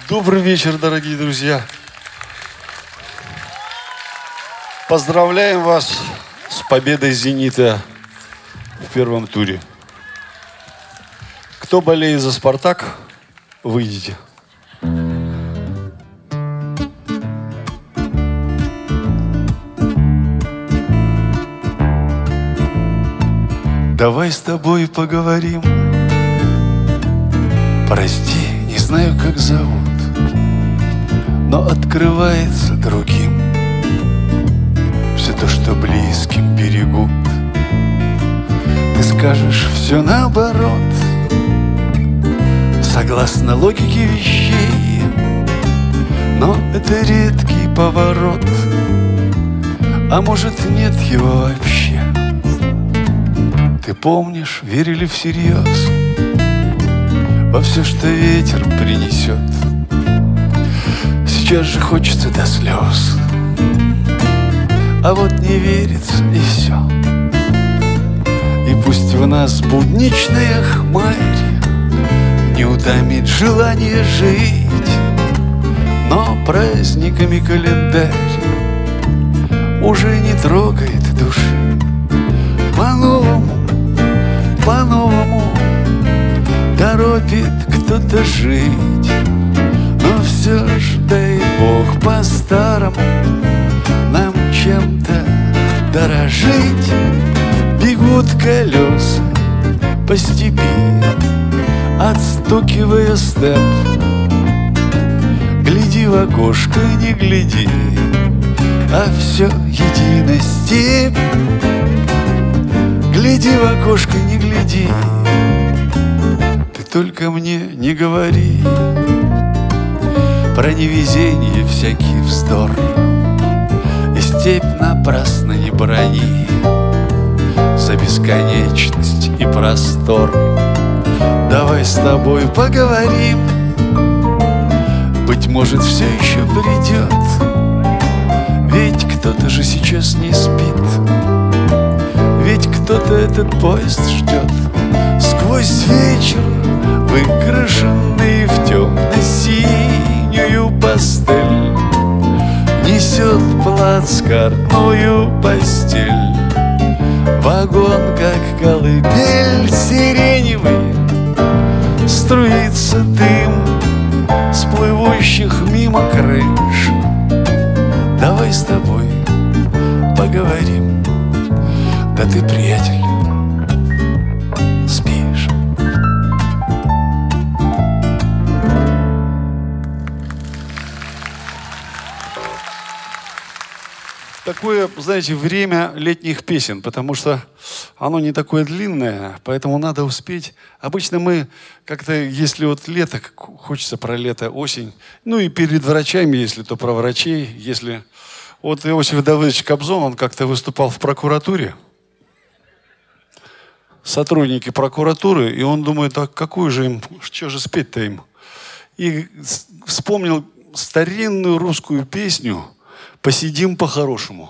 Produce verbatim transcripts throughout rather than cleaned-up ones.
Добрый вечер, дорогие друзья. Поздравляем вас с победой «Зенита» в первом туре. Кто болеет за «Спартак», выйдите. Давай с тобой поговорим. Прости, не знаю, как зовут, но открывается другим все то, что близким берегут. Ты скажешь все наоборот, согласно логике вещей, но это редкий поворот, а может нет его вообще. Ты помнишь, верили всерьез во все, что ветер принесет. Сейчас же хочется до слез, а вот не верится и все. И пусть в нас будничная хмарь не утомит желание жить, но праздниками календарь уже не трогает души. По-новому, по-новому торопит кто-то жить, но все ж, дай Бог, по-старому нам чем-то дорожить. Бегут колеса по степи, отстукивая степ. Гляди в окошко, не гляди, а все едино степь. Гляди в окошко, не гляди, ты только мне не говори про невезение, всякий вздор, и степь напрасно не брони за бесконечность и простор. Давай с тобой поговорим, быть может, все еще придет, ведь кто-то же сейчас не спит, ведь кто-то этот поезд ждет. Сквозь вечер, выкрашенный в темно-синюю пастель, несет плацкартную постель. Вагон, как колыбель сиреневый, струится дым с плывущих мимо крыш. Давай с тобой поговорим. Да ты, приятель, спишь. Такое, знаете, время летних песен, потому что оно не такое длинное, поэтому надо успеть. Обычно мы как-то, если вот лето, хочется про лето, осень, ну и перед врачами, если то про врачей, если... Вот Иосиф Давыдович Кобзон, он как-то выступал в прокуратуре, сотрудники прокуратуры, и он думает, а какую же им, что же спеть-то им? И вспомнил старинную русскую песню «Посидим по-хорошему».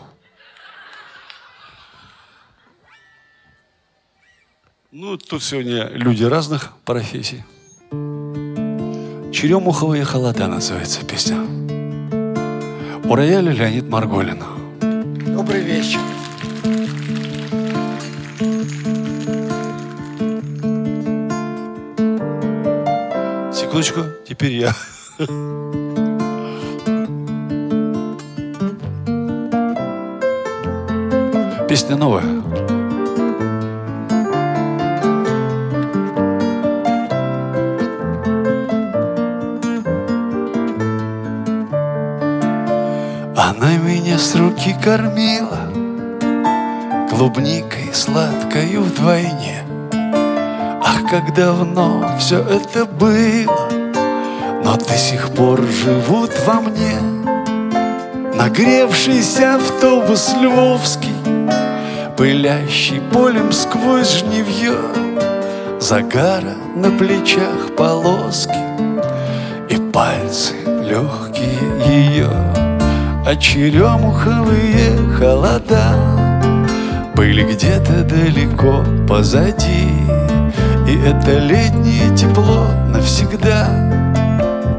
Ну, тут сегодня люди разных профессий. «Черемуховые холода» называется песня. У рояля Леонид Марголин. Добрый вечер. Секундочку, теперь я. Песня новая. Она меня с руки кормила клубникой сладкою вдвойне. Ах, как давно все это было, но до сих пор живут во мне. Нагревшийся автобус львовский, пылящий полем сквозь жнивье, загара на плечах полоски и пальцы легкие ее. А черемуховые холода были где-то далеко позади, и это летнее тепло навсегда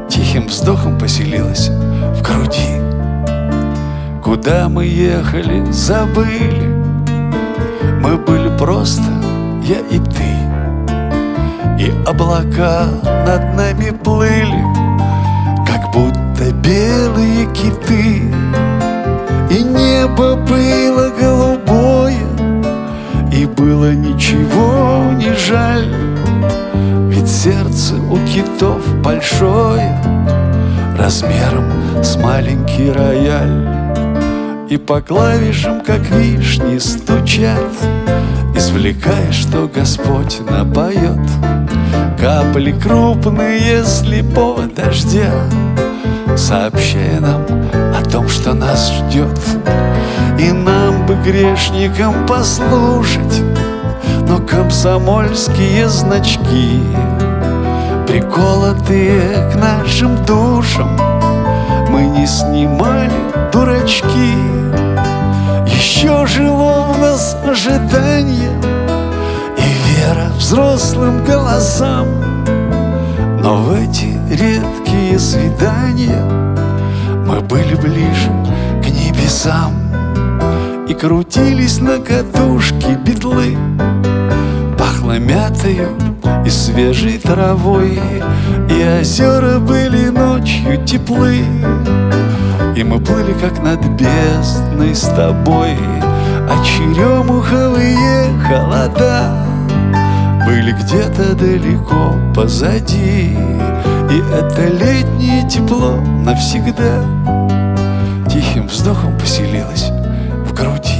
тихим вздохом поселилась в груди. Куда мы ехали, забыли. Мы были просто я и ты. И облака над нами плыли, как будто белые киты. И небо было голубое, и было ничего не жаль. Ведь сердце у китов большое, размером с маленький рояль. И по клавишам, как вишни, стучат, извлекая, что Господь напоет. Капли крупные слепого дождя, сообщая нам о том, что нас ждет. И нам бы, грешникам, послушать, но комсомольские значки, приколотые к нашим душам, мы не снимали, дурачки. Еще жило в нас ожидание и вера взрослым голосам. Но в эти редкие свидания мы были ближе к небесам. И крутились на катушке битлы, пахло мятою и свежей травой. И озера были ночью теплы, и мы плыли, как над бездной с тобой. А черемуховые холода были где-то далеко позади. И это летнее тепло навсегда тихим вздохом поселилось в груди.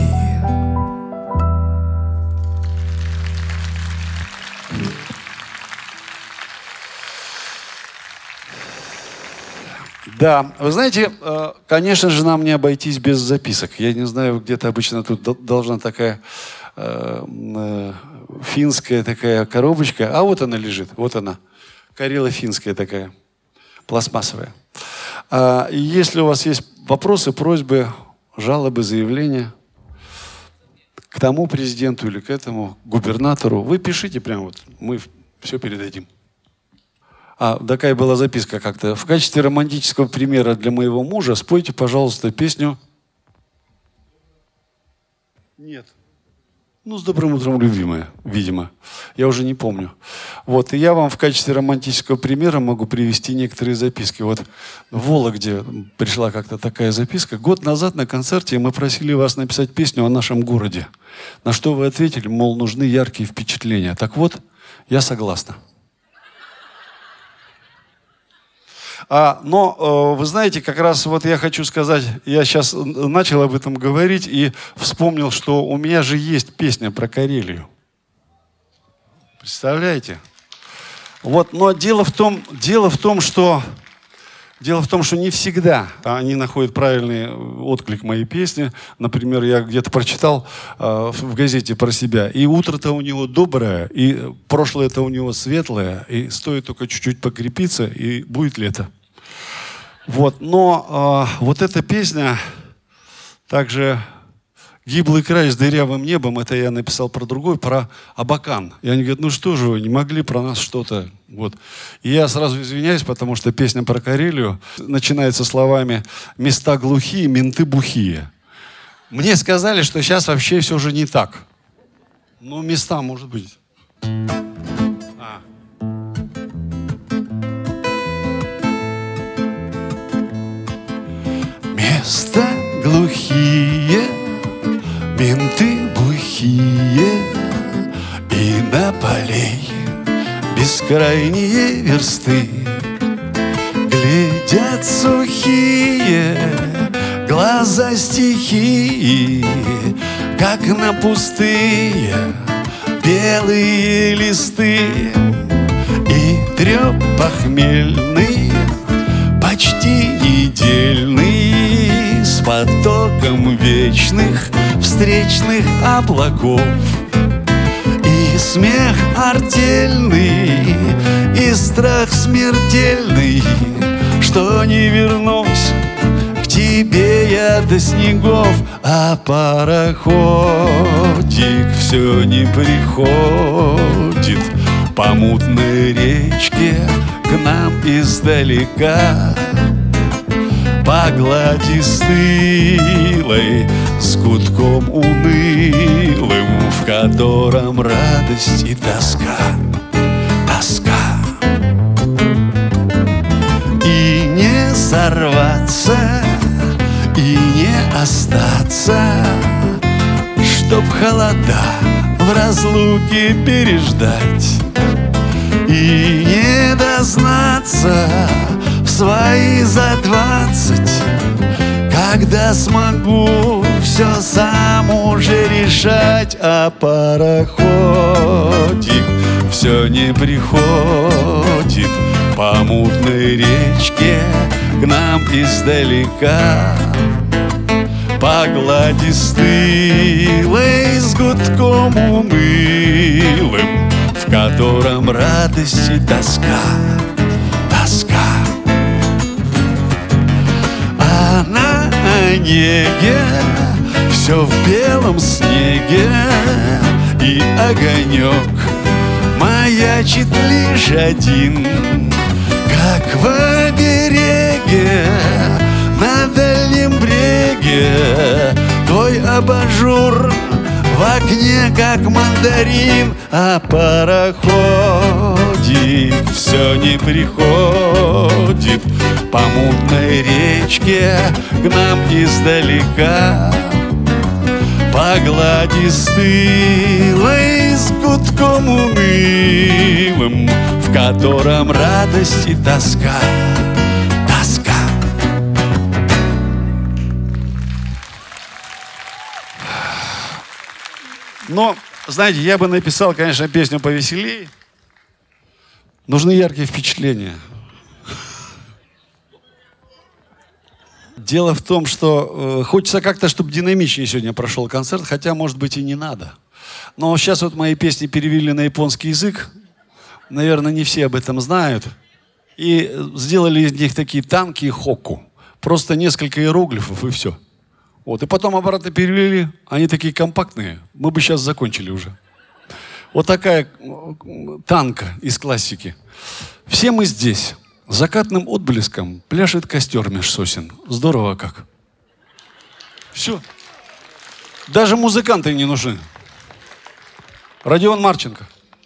Да, вы знаете, конечно же, нам не обойтись без записок. Я не знаю, где-то обычно тут должна такая э, финская такая коробочка. А вот она лежит, вот она. Карело-финская такая, пластмассовая. А если у вас есть вопросы, просьбы, жалобы, заявления к тому президенту или к этому губернатору, вы пишите прямо вот, мы все передадим. А, такая была записка как-то. В качестве романтического примера для моего мужа спойте, пожалуйста, песню... Нет. Ну, «С добрым утром, любимая», видимо. Я уже не помню. Вот. И я вам в качестве романтического примера могу привести некоторые записки. Вот в Вологде пришла как-то такая записка. Год назад на концерте мы просили вас написать песню о нашем городе. На что вы ответили, мол, нужны яркие впечатления. Так вот, я согласна. А, но, э, вы знаете, как раз вот я хочу сказать, я сейчас начал об этом говорить и вспомнил, что у меня же есть песня про Карелию. Представляете? Вот, но дело в том, дело в том, что, дело в том, что не всегда они находят правильный отклик моей песни. Например, я где-то прочитал э, в газете про себя, и утро-то у него доброе, и прошлое-то у него светлое, и стоит только чуть-чуть покрепиться, и будет лето. Вот, но э, вот эта песня, также «Гиблый край с дырявым небом», это я написал про другой, про Абакан. И они говорят, ну что же вы, не могли про нас что-то. Вот. И я сразу извиняюсь, потому что песня про Карелию начинается словами «Места глухие, менты бухие». Мне сказали, что сейчас вообще все же не так. Ну, места, может быть. Места глухие, менты бухие, и на полей бескрайние версты глядят сухие глаза стихии, как на пустые белые листы. И треп похмельный, почти недельный, с потоком вечных встречных облаков. И смех артельный, и страх смертельный, что не вернусь к тебе я до снегов. А пароходик все не приходит, по мутной речке к нам издалека, по глади стылой, с гудком унылым, в котором радость и тоска, тоска. И не сорваться, и не остаться, чтоб холода в разлуке переждать, и не дознаться в свои за двадцать, когда смогу все сам уже решать. А пароходик все не приходит по мутной речке к нам издалека, по глади стылой, с гудком унылым, в котором радость и тоска, тоска. А на неге все в белом снеге, и огонек маячит лишь один, как в обереге на дальнем бреге. Твой абажур в окне, как мандарин, а пароходик все не приходит по мутной речке к нам издалека, по глади стылой, с гудком унылым, в котором радость и тоска, тоска. Но, знаете, я бы написал, конечно, песню повеселее. Нужны яркие впечатления. Дело в том, что э, хочется как-то, чтобы динамичнее сегодня прошел концерт, хотя, может быть, и не надо. Но сейчас вот мои песни перевели на японский язык. Наверное, не все об этом знают. И сделали из них такие танки и хокку. Просто несколько иероглифов и все. Вот. И потом обратно перевели. Они такие компактные. Мы бы сейчас закончили уже. Вот такая танка из классики. Все мы здесь. Закатным отблеском пляшет костер меж сосен. Здорово как. Все. Даже музыканты не нужны. Родион Марченко.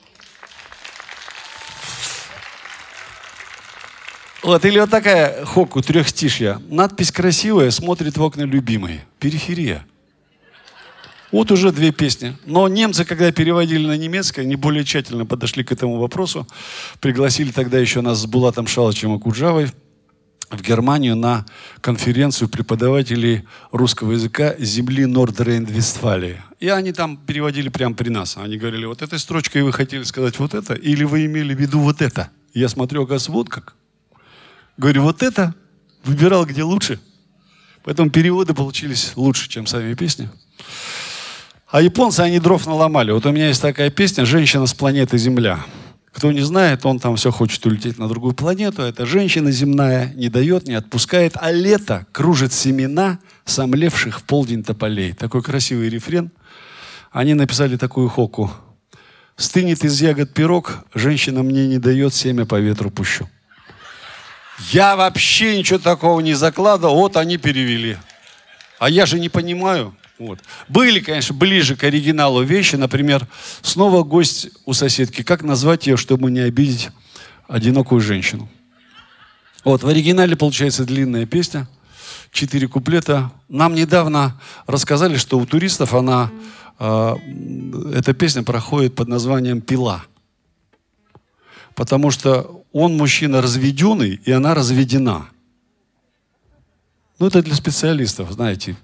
Вот, или вот такая хокку, трехстишья. Надпись красивая, смотрит в окна любимой. Периферия. Вот уже две песни. Но немцы, когда переводили на немецкое, они более тщательно подошли к этому вопросу. Пригласили тогда еще нас с Булатом Шалычем Акуджавой в Германию на конференцию преподавателей русского языка земли Норд-Рейн-Вестфалии. И они там переводили прямо при нас. Они говорили, вот этой строчкой вы хотели сказать вот это, или вы имели в виду вот это? Я смотрю, оказывается, вот как. Говорю, вот это. Выбирал, где лучше. Поэтому переводы получились лучше, чем сами песни. А японцы, они дров наломали. Вот у меня есть такая песня «Женщина с планеты Земля». Кто не знает, он там все хочет улететь на другую планету. Это женщина земная, не дает, не отпускает. А лето кружит семена сомлевших в полдень тополей. Такой красивый рефрен. Они написали такую хокку. «Стынет из ягод пирог, женщина мне не дает, семя по ветру пущу». Я вообще ничего такого не закладывал. Вот они перевели. А я же не понимаю. Вот. Были, конечно, ближе к оригиналу вещи. Например, снова гость у соседки. Как назвать ее, чтобы не обидеть одинокую женщину? Вот, в оригинале получается длинная песня. Четыре куплета. Нам недавно рассказали, что у туристов она, э, эта песня проходит под названием «Пила». Потому что он мужчина разведенный, и она разведена. Ну, это для специалистов, знаете.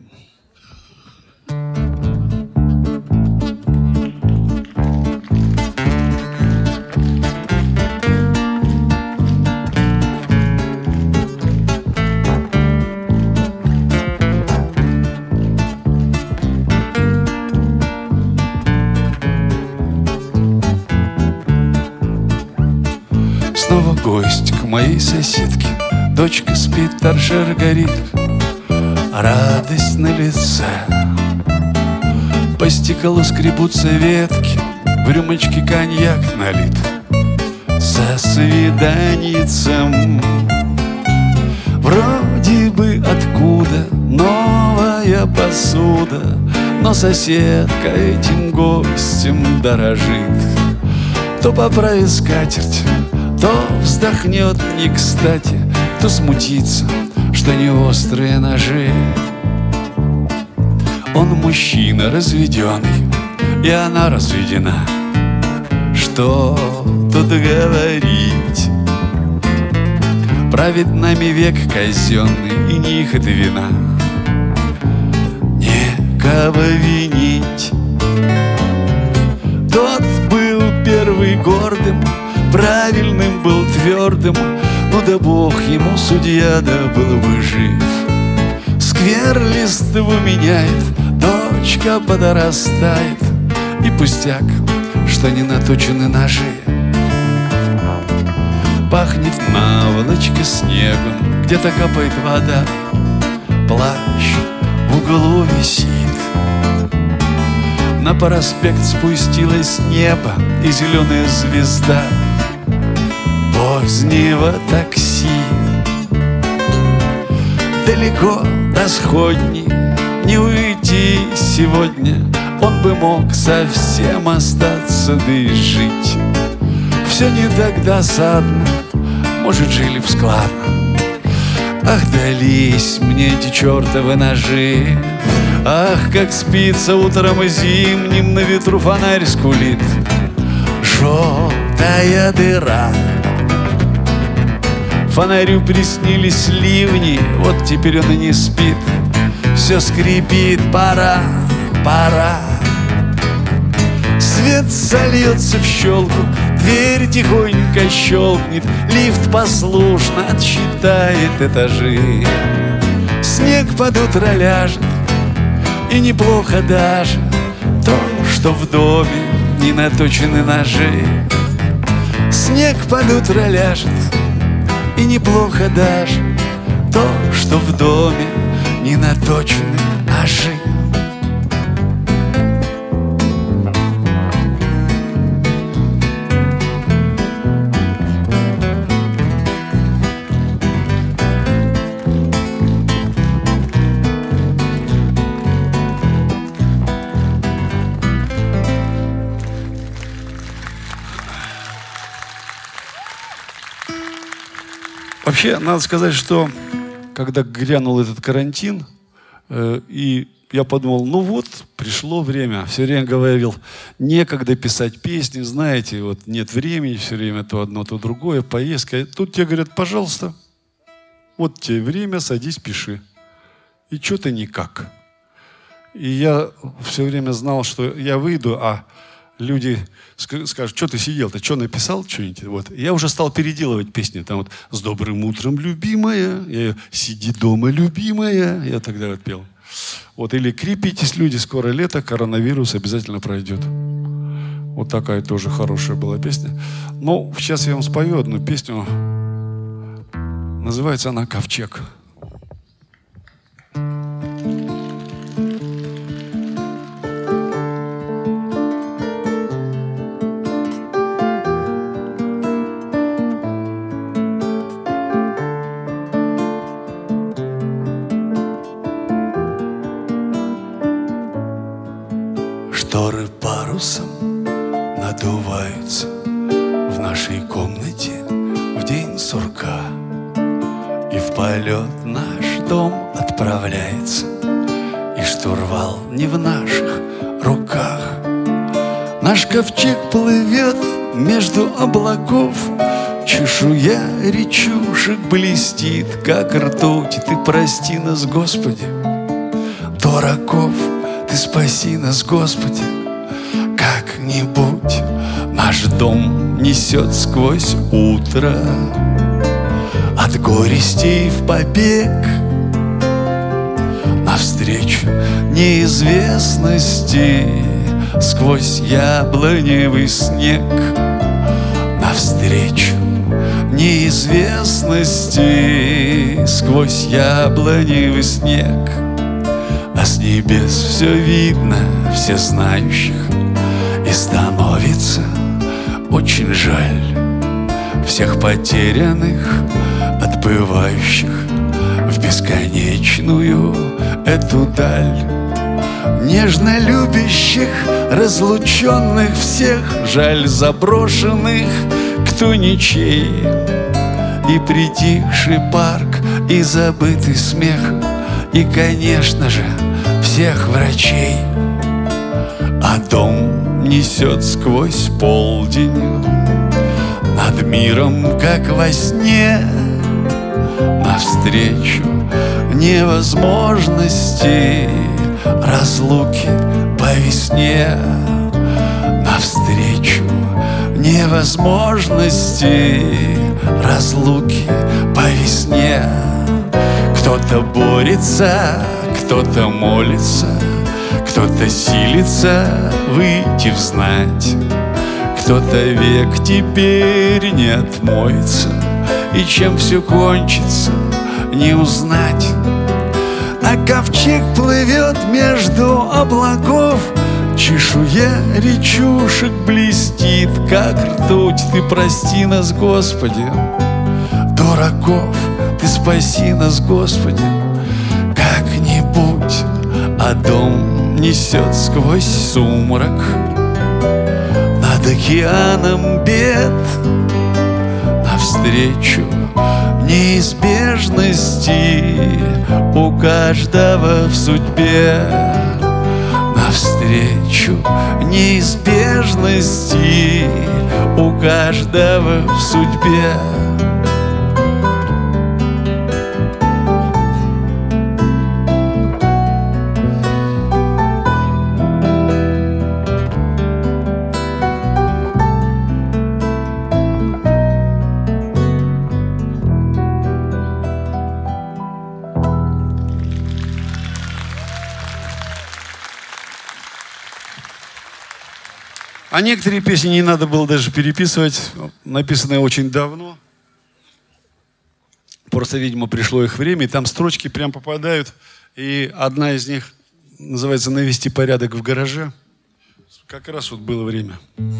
Снова гость к моей соседке. Дочка спит, торшер горит, радость на лице. По стеклу скребутся ветки, в рюмочке коньяк налит со свиданицем. Вроде бы откуда новая посуда, но соседка этим гостем дорожит. То поправит скатерть, то вздохнет не кстати, то смутится, что не острые ножи. Он мужчина разведенный, и она разведена. Что тут говорить? Правит нами век казенный, и не их это вина. Некого винить. Тот был первый гордым, правильным был твердым, ну да Бог ему судья, да был бы жив. Сквер листву меняет, дочка подрастает, и пустяк, что не наточены ножи. Пахнет наволочка снегом, где-то капает вода, плащ в углу висит. На проспект спустилась небо и зеленая звезда позднего такси. Далеко до сходни не уйти сегодня, он бы мог совсем остаться, да и жить. Все не так досадно, может, жили б складно. Ах, дались мне эти чертовы ножи. Ах, как спится утром зимним, на ветру фонарь скулит. Желтая дыра. Фонарю приснились ливни, вот теперь он и не спит. Все скрипит, пора, пора. Свет сольется в щелку, дверь тихонько щелкнет, лифт послушно отсчитает этажи. Снег под утро ляжет, и неплохо даже то, что в доме не наточены ножи. Снег под утро ляжет, и неплохо даже то, что в доме не наточены ножи. Вообще, надо сказать, что когда грянул этот карантин, э, и я подумал, ну вот, пришло время. Все время говорил, некогда писать песни, знаете, вот нет времени, все время то одно, то другое, поездка. Тут тебе говорят, пожалуйста, вот тебе время, садись, пиши. И что-то никак. И я все время знал, что я выйду, а люди скажут, что ты сидел-то, что написал, что-нибудь. Вот. Я уже стал переделывать песни. Там вот «С добрым утром, любимая», я «Сиди дома, любимая», я тогда вот пел. Вот. Или «Крепитесь, люди, скоро лето, коронавирус обязательно пройдет». Вот такая тоже хорошая была песня. Но сейчас я вам спою одну песню. Называется она «Ковчег». Шторы парусом надуваются в нашей комнате в день сурка, и в полет наш дом отправляется, и штурвал не в наших руках. Наш ковчег плывет между облаков, чешуя речушек блестит, как ртуть. Ты прости нас, Господи, дураков. Ты спаси нас, Господи, как-нибудь. Наш дом несет сквозь утро от горестей в побег навстречу неизвестности сквозь яблоневый снег. Навстречу неизвестности сквозь яблоневый снег. А с небес все видно, всезнающих, И становится очень жаль всех потерянных, отплывающих в бесконечную эту даль. Нежно любящих, разлученных всех, жаль заброшенных, кто ничей. И притихший парк, и забытый смех, и, конечно же, всех врачей. А дом несет сквозь полдень над миром, как во сне, навстречу невозможности разлуки по весне, навстречу невозможности разлуки по весне. Кто-то борется, кто-то молится, кто-то силится выйти взнать, кто-то век теперь не отмоется, и чем все кончится, не узнать. А ковчег плывет между облаков, чешуя речушек блестит, как ртуть. Ты прости нас, Господи, дураков, Ты спаси нас, Господи, как-нибудь. А дом несет сквозь сумрак над океаном бед, навстречу неизбежности у каждого в судьбе, навстречу неизбежности у каждого в судьбе. А некоторые песни не надо было даже переписывать, написанные очень давно. Просто, видимо, пришло их время, и там строчки прям попадают. И одна из них называется «Навести порядок в гараже». Как раз вот было время.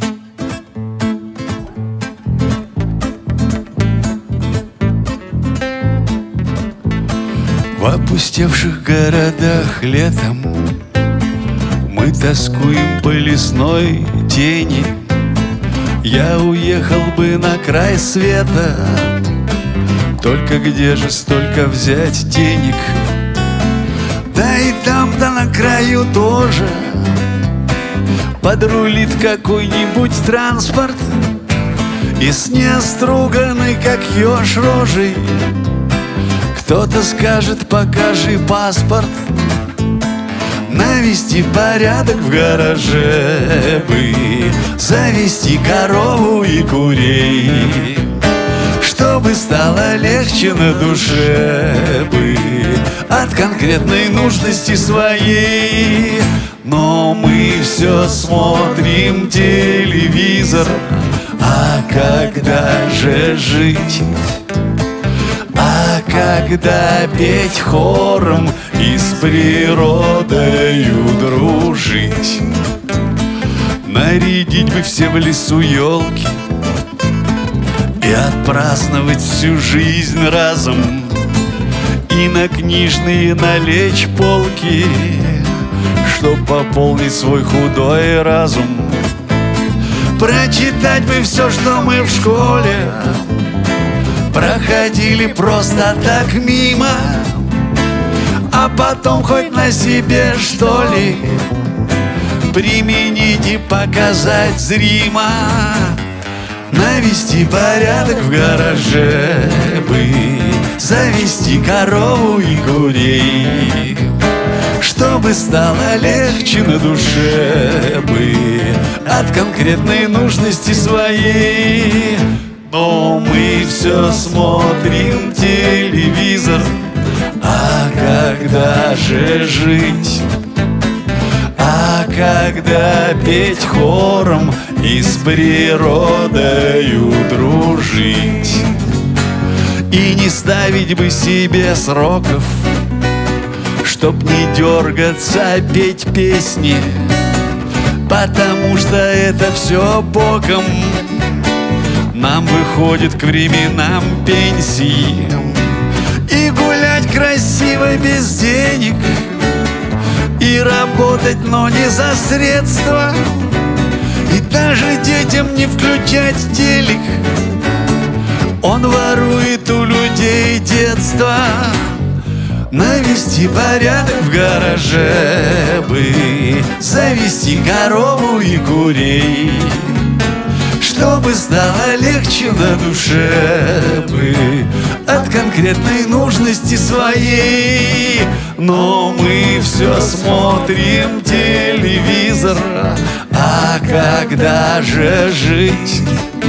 В опустевших городах летом мы тоскуем по лесной тени. Я уехал бы на край света, только где же столько взять денег? Да и там-то на краю тоже подрулит какой-нибудь транспорт, и с неоструганной, как еж, рожей кто-то скажет: покажи паспорт. Навести порядок в гараже бы, завести корову и курей, чтобы стало легче на душе бы от конкретной нужности своей. Но мы все смотрим телевизор, а когда же жить? А когда петь хором и с природою дружить? Нарядить бы все в лесу елки и отпраздновать всю жизнь разом, и на книжные налечь полки, чтоб пополнить свой худой разум. Прочитать бы все, что мы в школе проходили просто так мимо, а потом хоть на себе, что ли, применить и показать зримо. Навести порядок в гараже бы, завести корову и курей, чтобы стало легче на душе бы от конкретной нужности своей. Но мы все смотрим телевизор, а когда же жить? А когда петь хором и с природою дружить? И не ставить бы себе сроков, чтоб не дергаться, петь песни, потому что это все боком нам выходит к временам пенсии. И гулять красиво без денег, и работать, но не за средства, и даже детям не включать телек. Он ворует у людей детство. Навести порядок в гараже бы, завести корову и курей, чтобы стало легче на душе бы от конкретной нужности своей. Но мы все смотрим телевизор, а когда же жить?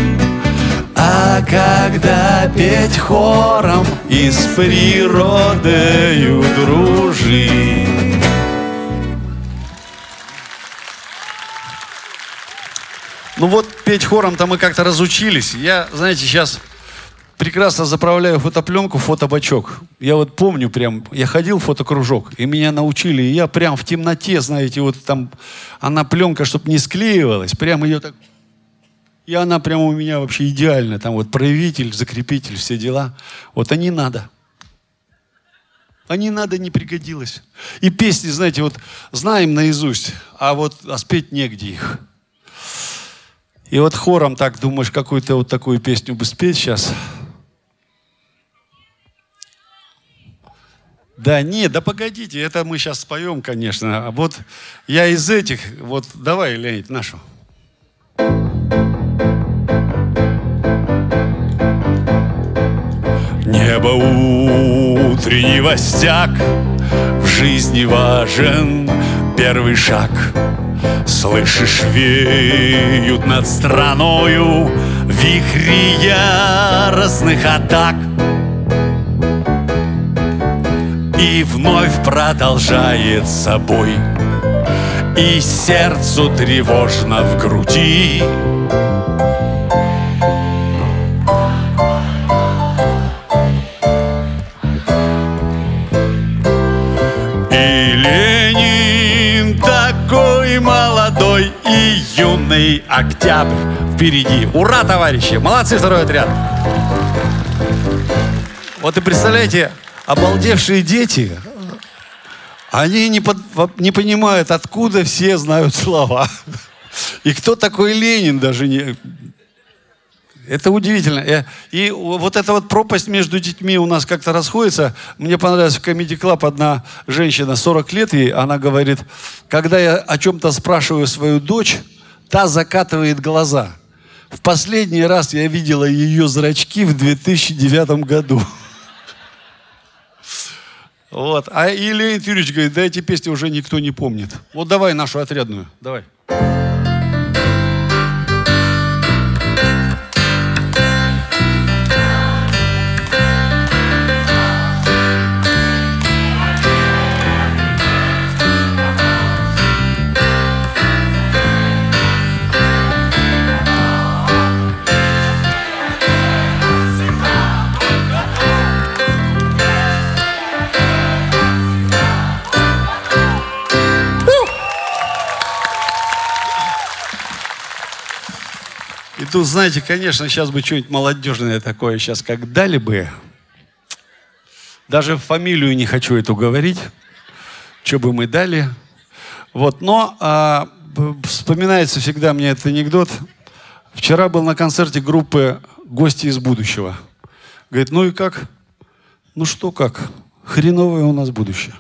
А когда петь хором и с природою дружить? Ну вот петь хором-то мы как-то разучились. Я, знаете, сейчас прекрасно заправляю фотопленку, фотобачок. Я вот помню прям, я ходил в фотокружок, и меня научили, и я прям в темноте, знаете, вот там, она пленка, чтобы не склеивалась, прям ее так... И она прямо у меня вообще идеальная. Там вот проявитель, закрепитель, все дела. Вот они надо. Они надо, не пригодилось. И песни, знаете, вот знаем наизусть, а вот а спеть негде их. И вот хором так думаешь, какую-то вот такую песню бы спеть сейчас. Да нет, да погодите, это мы сейчас споем, конечно. А вот я из этих, вот давай, Леонид, нашу. Небо утренний востяк, в жизни важен первый шаг. Слышишь, веют над страною вихри яростных атак. И вновь продолжается бой, и сердцу тревожно в груди. Молодой и юный октябрь впереди. Ура, товарищи! Молодцы, второй отряд! Вот и представляете, обалдевшие дети, они не, под, не понимают, откуда все знают слова. И кто такой Ленин даже не... Это удивительно. И вот эта вот пропасть между детьми у нас как-то расходится. Мне понравилось в Comedy Club одна женщина, сорок лет ей, она говорит, когда я о чем-то спрашиваю свою дочь, та закатывает глаза. В последний раз я видела ее зрачки в две тысячи девятом году. Вот. А и Леонид Юрьевич говорит, да эти песни уже никто не помнит. Вот давай нашу отрядную, давай. И тут, знаете, конечно, сейчас бы что-нибудь молодежное такое, сейчас как дали бы. Даже фамилию не хочу эту говорить, что бы мы дали. Вот, но а, вспоминается всегда мне этот анекдот. Вчера был на концерте группы «Гости из будущего». Говорит, ну и как? Ну что как? Хреновое у нас будущее.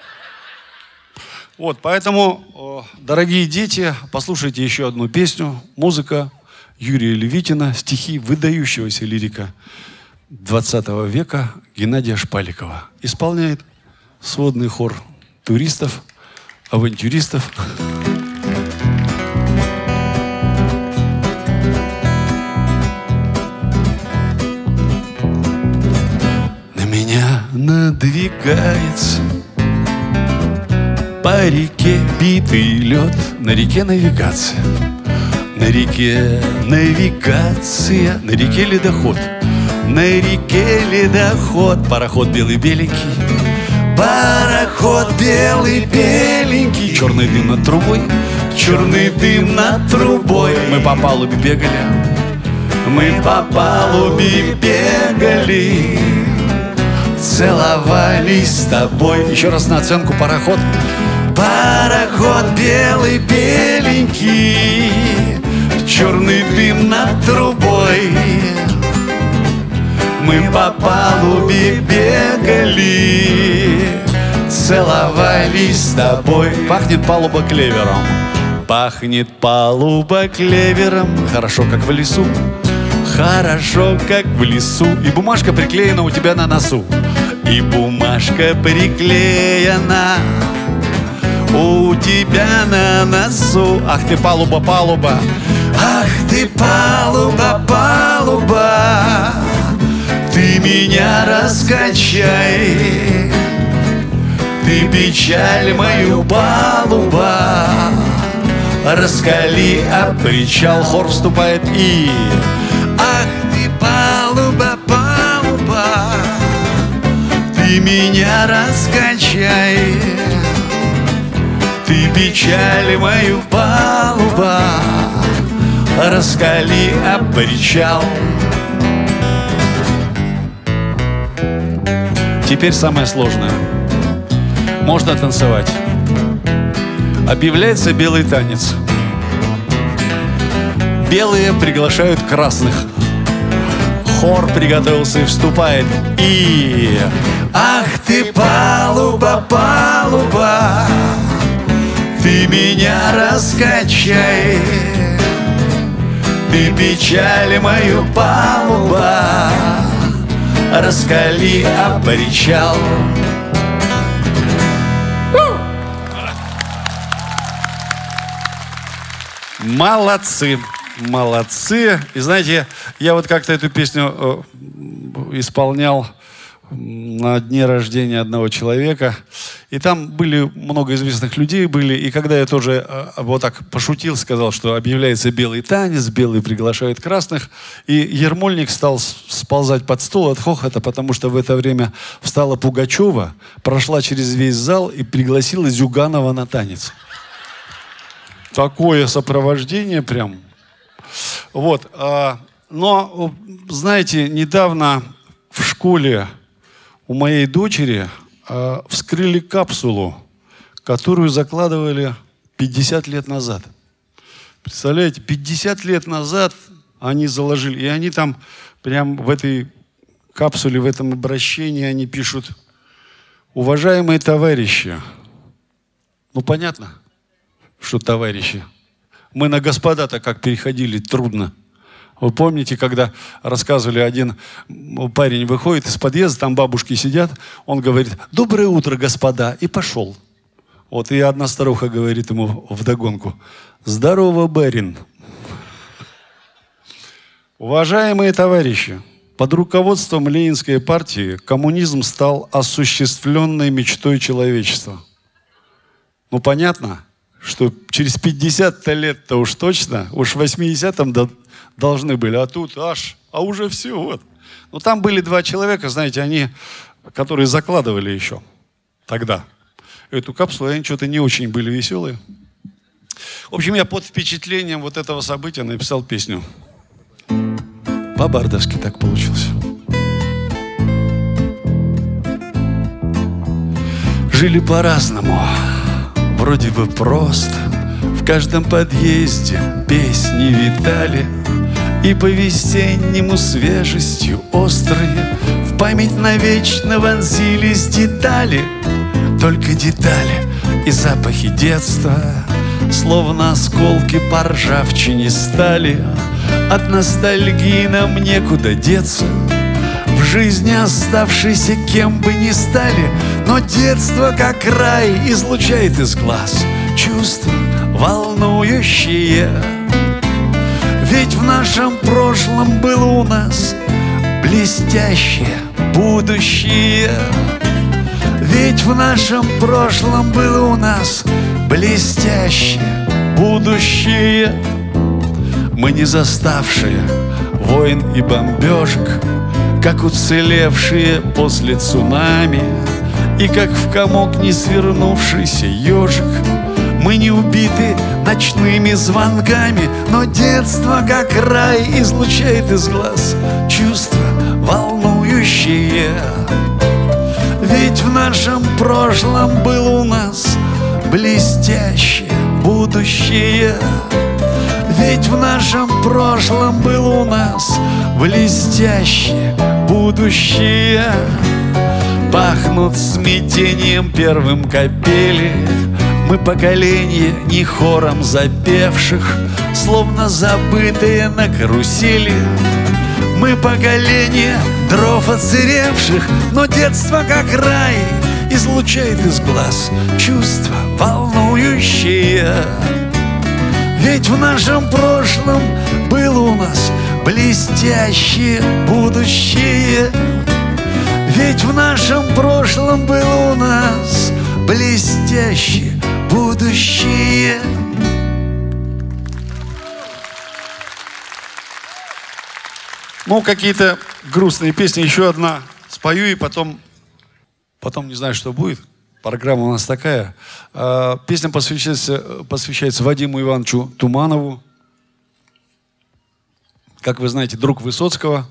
Вот, поэтому, дорогие дети, послушайте еще одну песню. Музыка Юрия Левитина, стихи выдающегося лирика двадцатого века Геннадия Шпаликова. Исполняет сводный хор туристов, авантюристов. На меня надвигается по реке битый лед, на реке навигация. На реке навигация, на реке ледоход, на реке ледоход, пароход белый-беленький, пароход белый-беленький, черный дым над трубой, черный дым над трубой. Мы по палубе бегали, мы по палубе бегали, целовались с тобой. Еще раз на оценку: пароход. Пароход белый, беленький, черный дым над трубой. Мы по палубе бегали, целовались с тобой. Пахнет палуба клевером. Пахнет палуба клевером. Хорошо, как в лесу. Хорошо, как в лесу. И бумажка приклеена у тебя на носу. И бумажка приклеена у тебя на носу. Ах ты, палуба, палуба. Ах ты, палуба, палуба, ты меня раскачай. Ты печаль мою, палуба, раскали, а причал. Хор вступает и... Ах ты, палуба, палуба, ты меня раскачай. Ты печаль мою, палуба, раскали, а причал. Теперь самое сложное. Можно танцевать. Объявляется белый танец. Белые приглашают красных. Хор приготовился и вступает. И... Ах ты, палуба, палуба, ты меня раскачай. Ты печаль мою, палуба, раскали, а причал. Молодцы, молодцы. И знаете, я вот как-то эту песню э, исполнял на дне рождения одного человека. И там были много известных людей были. И когда я тоже э, вот так пошутил, сказал, что объявляется белый танец, белые приглашают красных. И Ермольник стал сползать под стол от хохота, потому что в это время встала Пугачева, прошла через весь зал и пригласила Зюганова на танец. Такое сопровождение прям. Вот. Но, знаете, недавно в школе у моей дочери вскрыли капсулу, которую закладывали пятьдесят лет назад. Представляете, пятьдесят лет назад они заложили. И они там прям в этой капсуле, в этом обращении они пишут: уважаемые товарищи. Ну, понятно, что товарищи. Мы на господа-то как переходили, трудно. Вы помните, когда рассказывали, один парень выходит из подъезда, там бабушки сидят, он говорит: доброе утро, господа, и пошел. Вот, и одна старуха говорит ему вдогонку: здорово, барин. Уважаемые товарищи, под руководством Ленинской партии коммунизм стал осуществленной мечтой человечества. Ну, понятно, что через пятьдесят лет-то уж точно, уж в восьмидесятом должны были, а тут аж, а уже все, вот. Но там были два человека, знаете, они, которые закладывали еще тогда эту капсулу, и они что-то не очень были веселые. В общем, я под впечатлением вот этого события написал песню. По-бардовски так получилось. Жили по-разному. Вроде бы просто, в каждом подъезде песни витали, и по весеннему свежестью острые в память навечно вонзились детали. Только детали и запахи детства, словно осколки по ржавчине стали. От ностальгии нам некуда деться, в жизни оставшейся кем бы ни стали. Но детство, как рай, излучает из глаз чувства волнующие. Ведь в нашем прошлом было у нас блестящее будущее. Ведь в нашем прошлом было у нас блестящее будущее. Мы не заставшие войн и бомбежек, как уцелевшие после цунами, и как в комок не свернувшийся ежик. Мы не убиты ночными звонками, но детство, как рай, излучает из глаз чувства волнующие. Ведь в нашем прошлом было у нас блестящее будущее. Ведь в нашем прошлом было у нас блестящее будущее. Пахнут смятением первым капели. Мы поколение не хором запевших, словно забытые на карусели. Мы поколение дров отсыревших, но детство, как рай, излучает из глаз чувства волнующие. Ведь в нашем прошлом было у нас блестящее будущее. Ведь в нашем прошлом было у нас блестящее будущее. Ну, какие-то грустные песни. Еще одна спою, и потом, потом не знаю, что будет. Программа у нас такая. Песня посвящается, посвящается Вадиму Ивановичу Туманову. Как вы знаете, друг Высоцкого.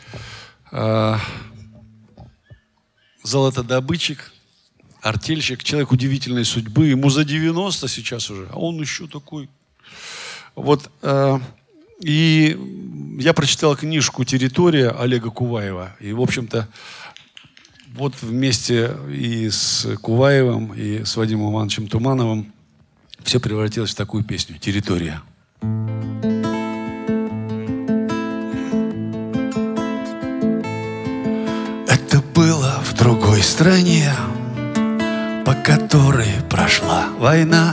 Золотодобытчик, артельщик, человек удивительной судьбы. Ему за девяносто сейчас уже, а он еще такой. Вот. И я прочитал книжку «Территория» Олега Куваева. И, в общем-то, вот вместе и с Куваевым, и с Вадимом Ивановичем Тумановым все превратилось в такую песню «Территория». Это было в другой стране, по которой прошла война.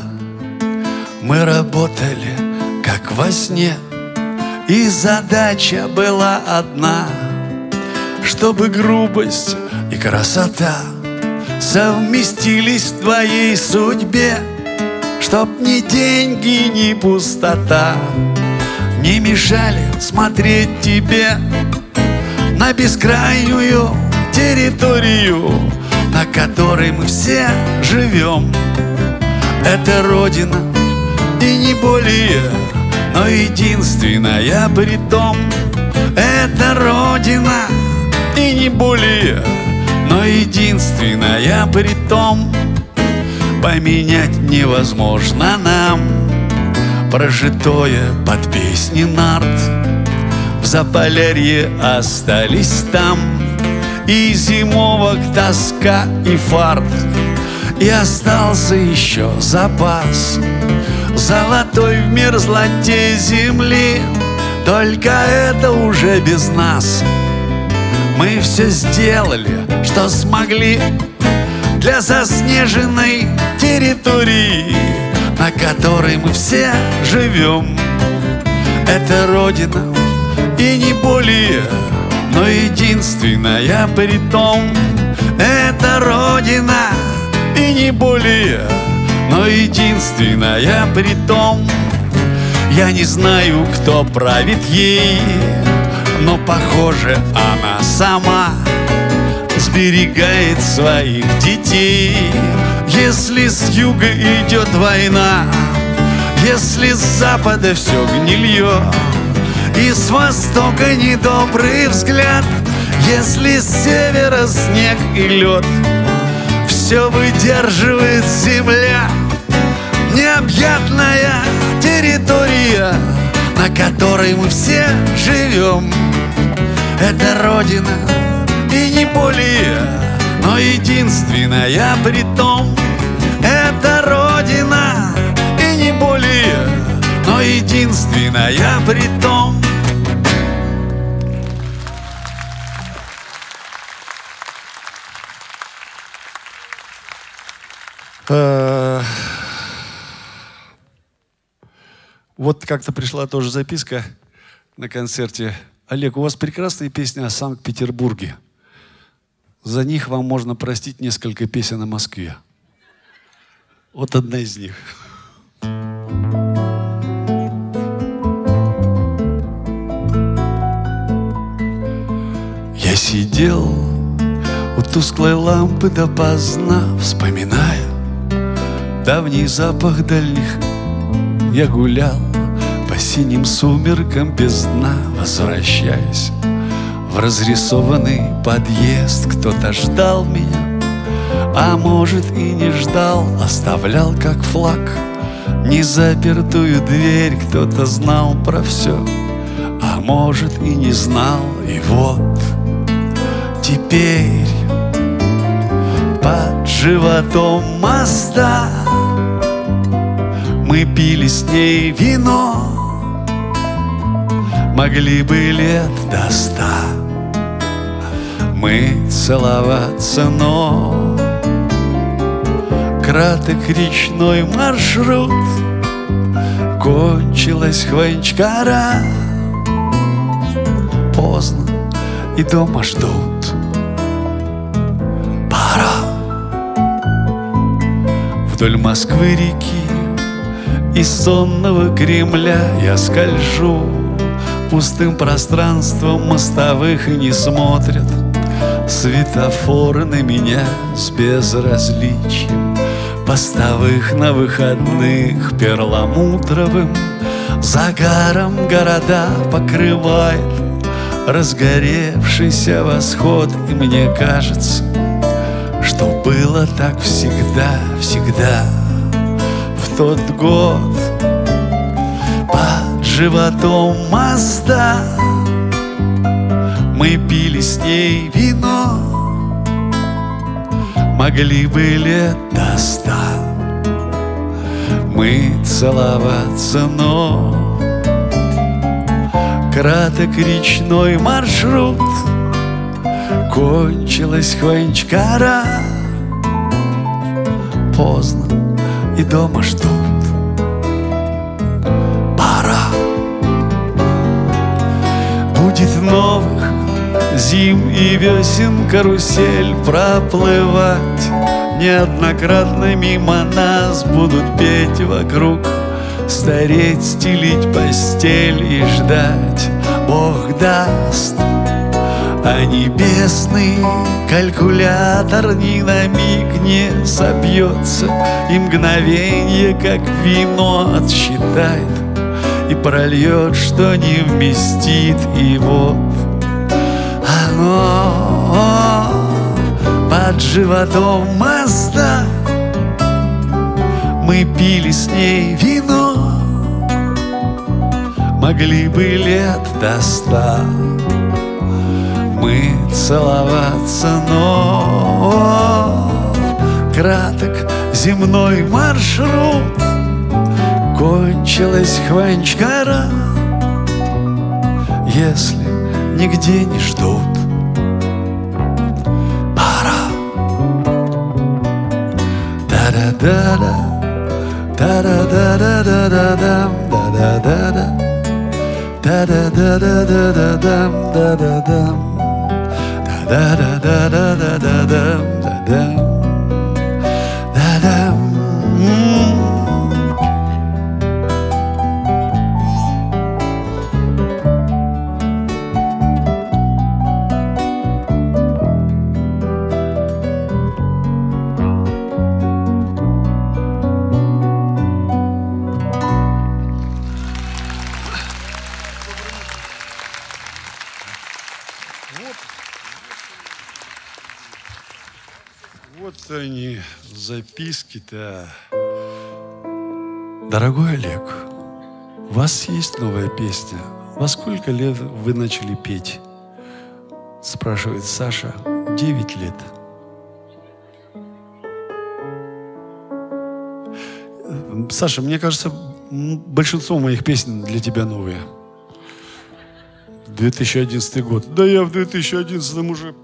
Мы работали, как во сне, и задача была одна, чтобы грубость и красота совместились в твоей судьбе, чтоб ни деньги, ни пустота не мешали смотреть тебе на бескрайнюю территорию, на которой мы все живем. Это Родина, и не более, но единственная притом. Это Родина, и не более, но единственная притом. Поменять невозможно нам прожитое под песни нарт. В Заполярье остались там и зимовок тоска, и фарт. И остался еще запас золотой в мерзлоте земли. Только это уже без нас. Мы все сделали, что смогли для заснеженной территории, на которой мы все живем. Это Родина, и не более, но единственная притом. Это Родина, и не более, но единственная притом. Я не знаю, кто правит ей, но, похоже, она сама сберегает своих детей. Если с юга идет война, если с запада все гнилье, и с востока недобрый взгляд, если с севера снег и лед, все выдерживает земля. Необъятная территория, на которой мы все живем. Это Родина, и не более, но единственная притом. Это Родина, и не более, но единственная притом. Вот как-то пришла тоже записка на концерте. Олег, у вас прекрасные песни о Санкт-Петербурге. За них вам можно простить несколько песен о Москве. Вот одна из них. Я сидел у тусклой лампы допоздна, вспоминая давний запах дальних. Я гулял по синим сумеркам без дна, возвращаясь в разрисованный подъезд. Кто-то ждал меня, а может и не ждал, оставлял как флаг незапертую дверь. Кто-то знал про все, а может и не знал. И вот теперь под животом моста мы пили с ней вино. Могли бы лет до ста мы целоваться, но краток речной маршрут, кончилась Хванчкара. Поздно и дома ждут. Пора. Вдоль Москвы-реки из сонного Кремля я скольжу пустым пространством мостовых, и не смотрят светофоры на меня с безразличием постовых. На выходных перламутровым загаром города покрывает разгоревшийся восход. И мне кажется, что было так всегда, всегда в тот год. Под животом моста мы пили с ней вино. Могли бы лет до ста мы целоваться, но краток речной маршрут, кончилась Хванчкара. Поздно и дома ждут. Пора. Будет новых зим и весен карусель проплывать. Неоднократно мимо нас будут петь вокруг, стареть, стелить постель и ждать. Бог даст, а небесный калькулятор ни на миг не собьется, и мгновенье, как вино, отсчитает и прольет, что не вместит. И вот оно под животом моста мы пили с ней вино. Могли бы лет до ста мы целоваться, но краток земной маршрут, кончилась Хванчкара, если нигде не ждут. Пора. Да-да-да-да, да-да-да-да-да-да-дам, да-да-да-да, да-да-да-да-да-да-дам, да-да-дам, да-да-да-да-да-да-дам, да-дам, да-дам. Вот они, записки-то. Дорогой Олег, у вас есть новая песня? Во сколько лет вы начали петь? Спрашивает Саша. Девять лет. Саша, мне кажется, большинство моих песен для тебя новые. две тысячи одиннадцатый год. Да я в две тысячи одиннадцатом уже...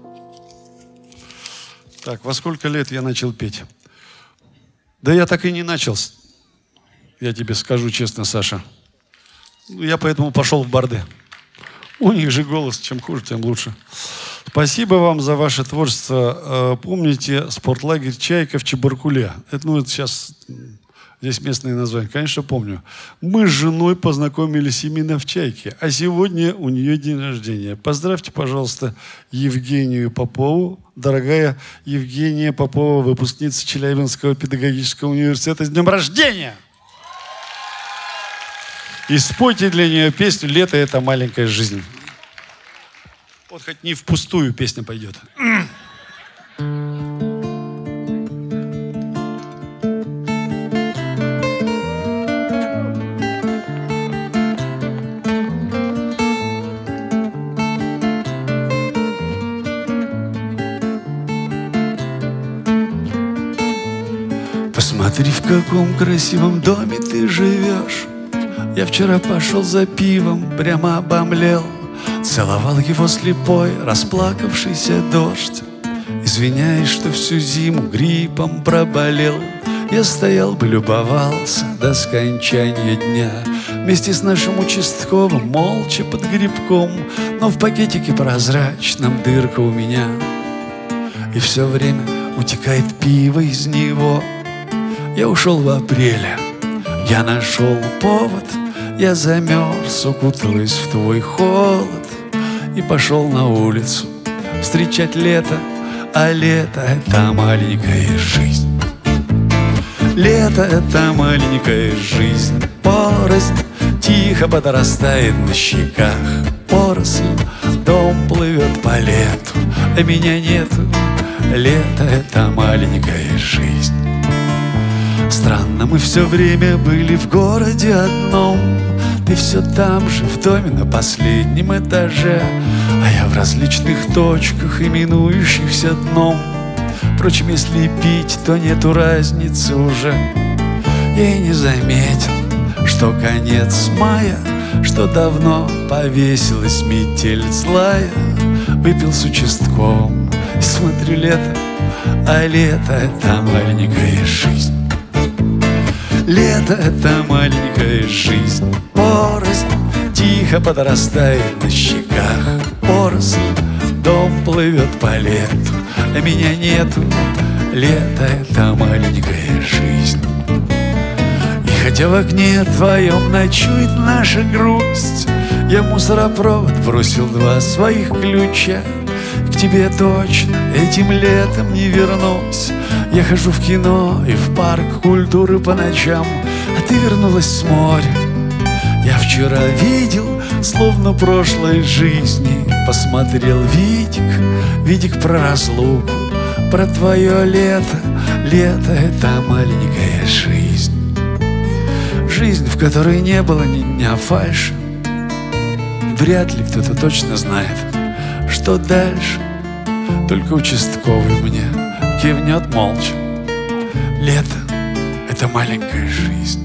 Так, во сколько лет я начал петь? Да я так и не начал. Я тебе скажу честно, Саша. Я поэтому пошел в барды. У них же голос, чем хуже, тем лучше. Спасибо вам за ваше творчество. Помните спортлагерь «Чайка» в Чебаркуле? Это, ну, это сейчас Здесь местные названия. Конечно, помню. Мы с женой познакомились именно в «Чайке», а сегодня у нее день рождения. Поздравьте, пожалуйста, Евгению Попову. Дорогая Евгения Попова, выпускница Челябинского педагогического университета, с днем рождения! И спойте для нее песню «Лето – это маленькая жизнь». Вот хоть не впустую песня пойдет. Посмотри, в каком красивом доме ты живешь. Я вчера пошел за пивом, прямо обомлел. Целовал его слепой, расплакавшийся дождь. Извиняюсь, что всю зиму гриппом проболел. Я стоял бы, любовался до скончания дня вместе с нашим участковым, молча под грибком. Но в пакетике прозрачном дырка у меня, и все время утекает пиво из него. Я ушел в апреле, я нашел повод. Я замерз, укуталась в твой холод и пошел на улицу встречать лето. А лето — это маленькая жизнь. Лето — это маленькая жизнь. Поросль тихо подрастает на щеках. Поросль, дом плывет по лету, а меня нету. Лето — это маленькая жизнь. Странно, мы все время были в городе одном. Ты все там же, в доме на последнем этаже, а я в различных точках, именующихся дном. Впрочем, если пить, то нету разницы уже. Я и не заметил, что конец мая, что давно повесилась метель злая. Выпил с участковым и смотрю лето, а лето — это маленькая жизнь. Лето — это маленькая жизнь. Поросль тихо подрастает на щеках. Поросль, дом плывет по лету, а меня нету. Лето — это маленькая жизнь. И хотя в окне твоем ночует наша грусть, я в мусоропровод бросил два своих ключа. К тебе точно этим летом не вернусь. Я хожу в кино и в парк культуры по ночам, а ты вернулась с моря. Я вчера видел, словно прошлой жизни, посмотрел видик, видик про разлуку, про твое лето. Лето — это маленькая жизнь. Жизнь, в которой не было ни дня фальши. Вряд ли кто-то точно знает, что дальше. Только участковый мне кивнет молча. Лето — это маленькая жизнь.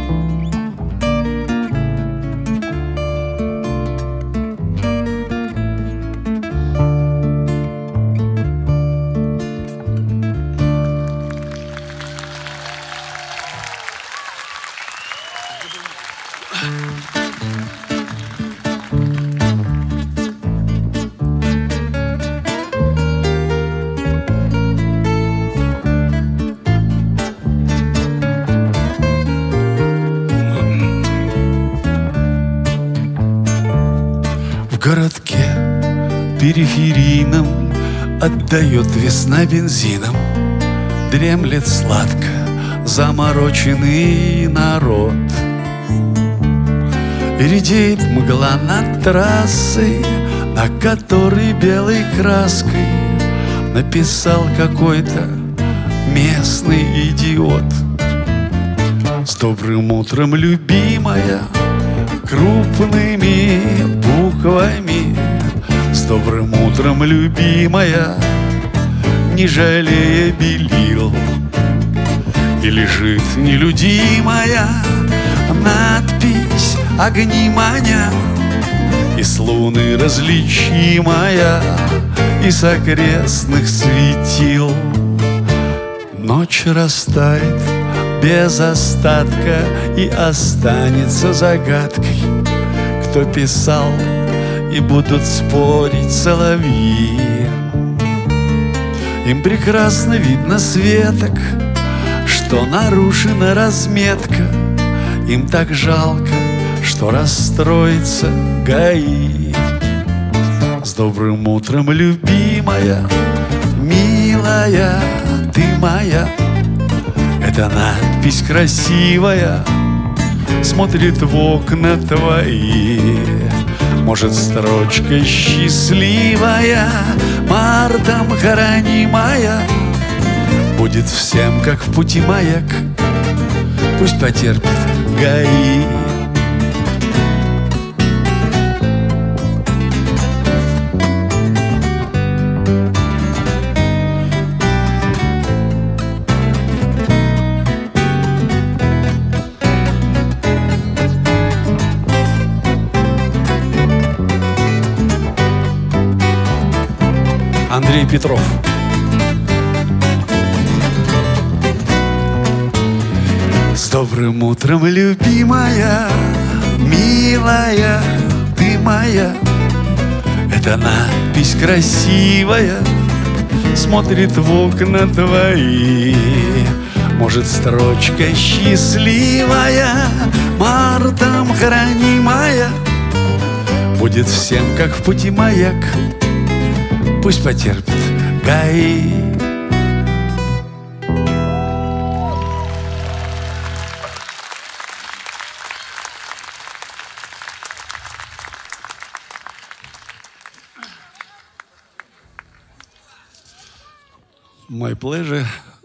В городке периферийном отдает весна бензином. Дремлет сладко замороченный народ. Редеет мгла над трассой, на которой белой краской написал какой-то местный идиот. С добрым утром, любимая, крупными буквами. С добрым утром, любимая, не жалея белил. И лежит нелюдимая надпись огни маня, и с луны различимая из окрестных светил. Ночь растает без остатка и останется загадкой, кто писал, и будут спорить соловьи. Им прекрасно видно с веток, что нарушена разметка, им так жалко, что расстроится ГАИ. С добрым утром, любимая, милая, ты моя. Эта надпись красивая смотрит в окна твои. Может, строчка счастливая, мартом хранимая, будет всем, как в пути маяк. Пусть потерпит ГАИ. Андрей Петров. С добрым утром, любимая, милая, ты моя. Эта надпись красивая смотрит в окна твои. Может, строчка счастливая, мартом хранимая, будет всем, как в пути маяк. Пусть потерпит ГАИ. My pleasure,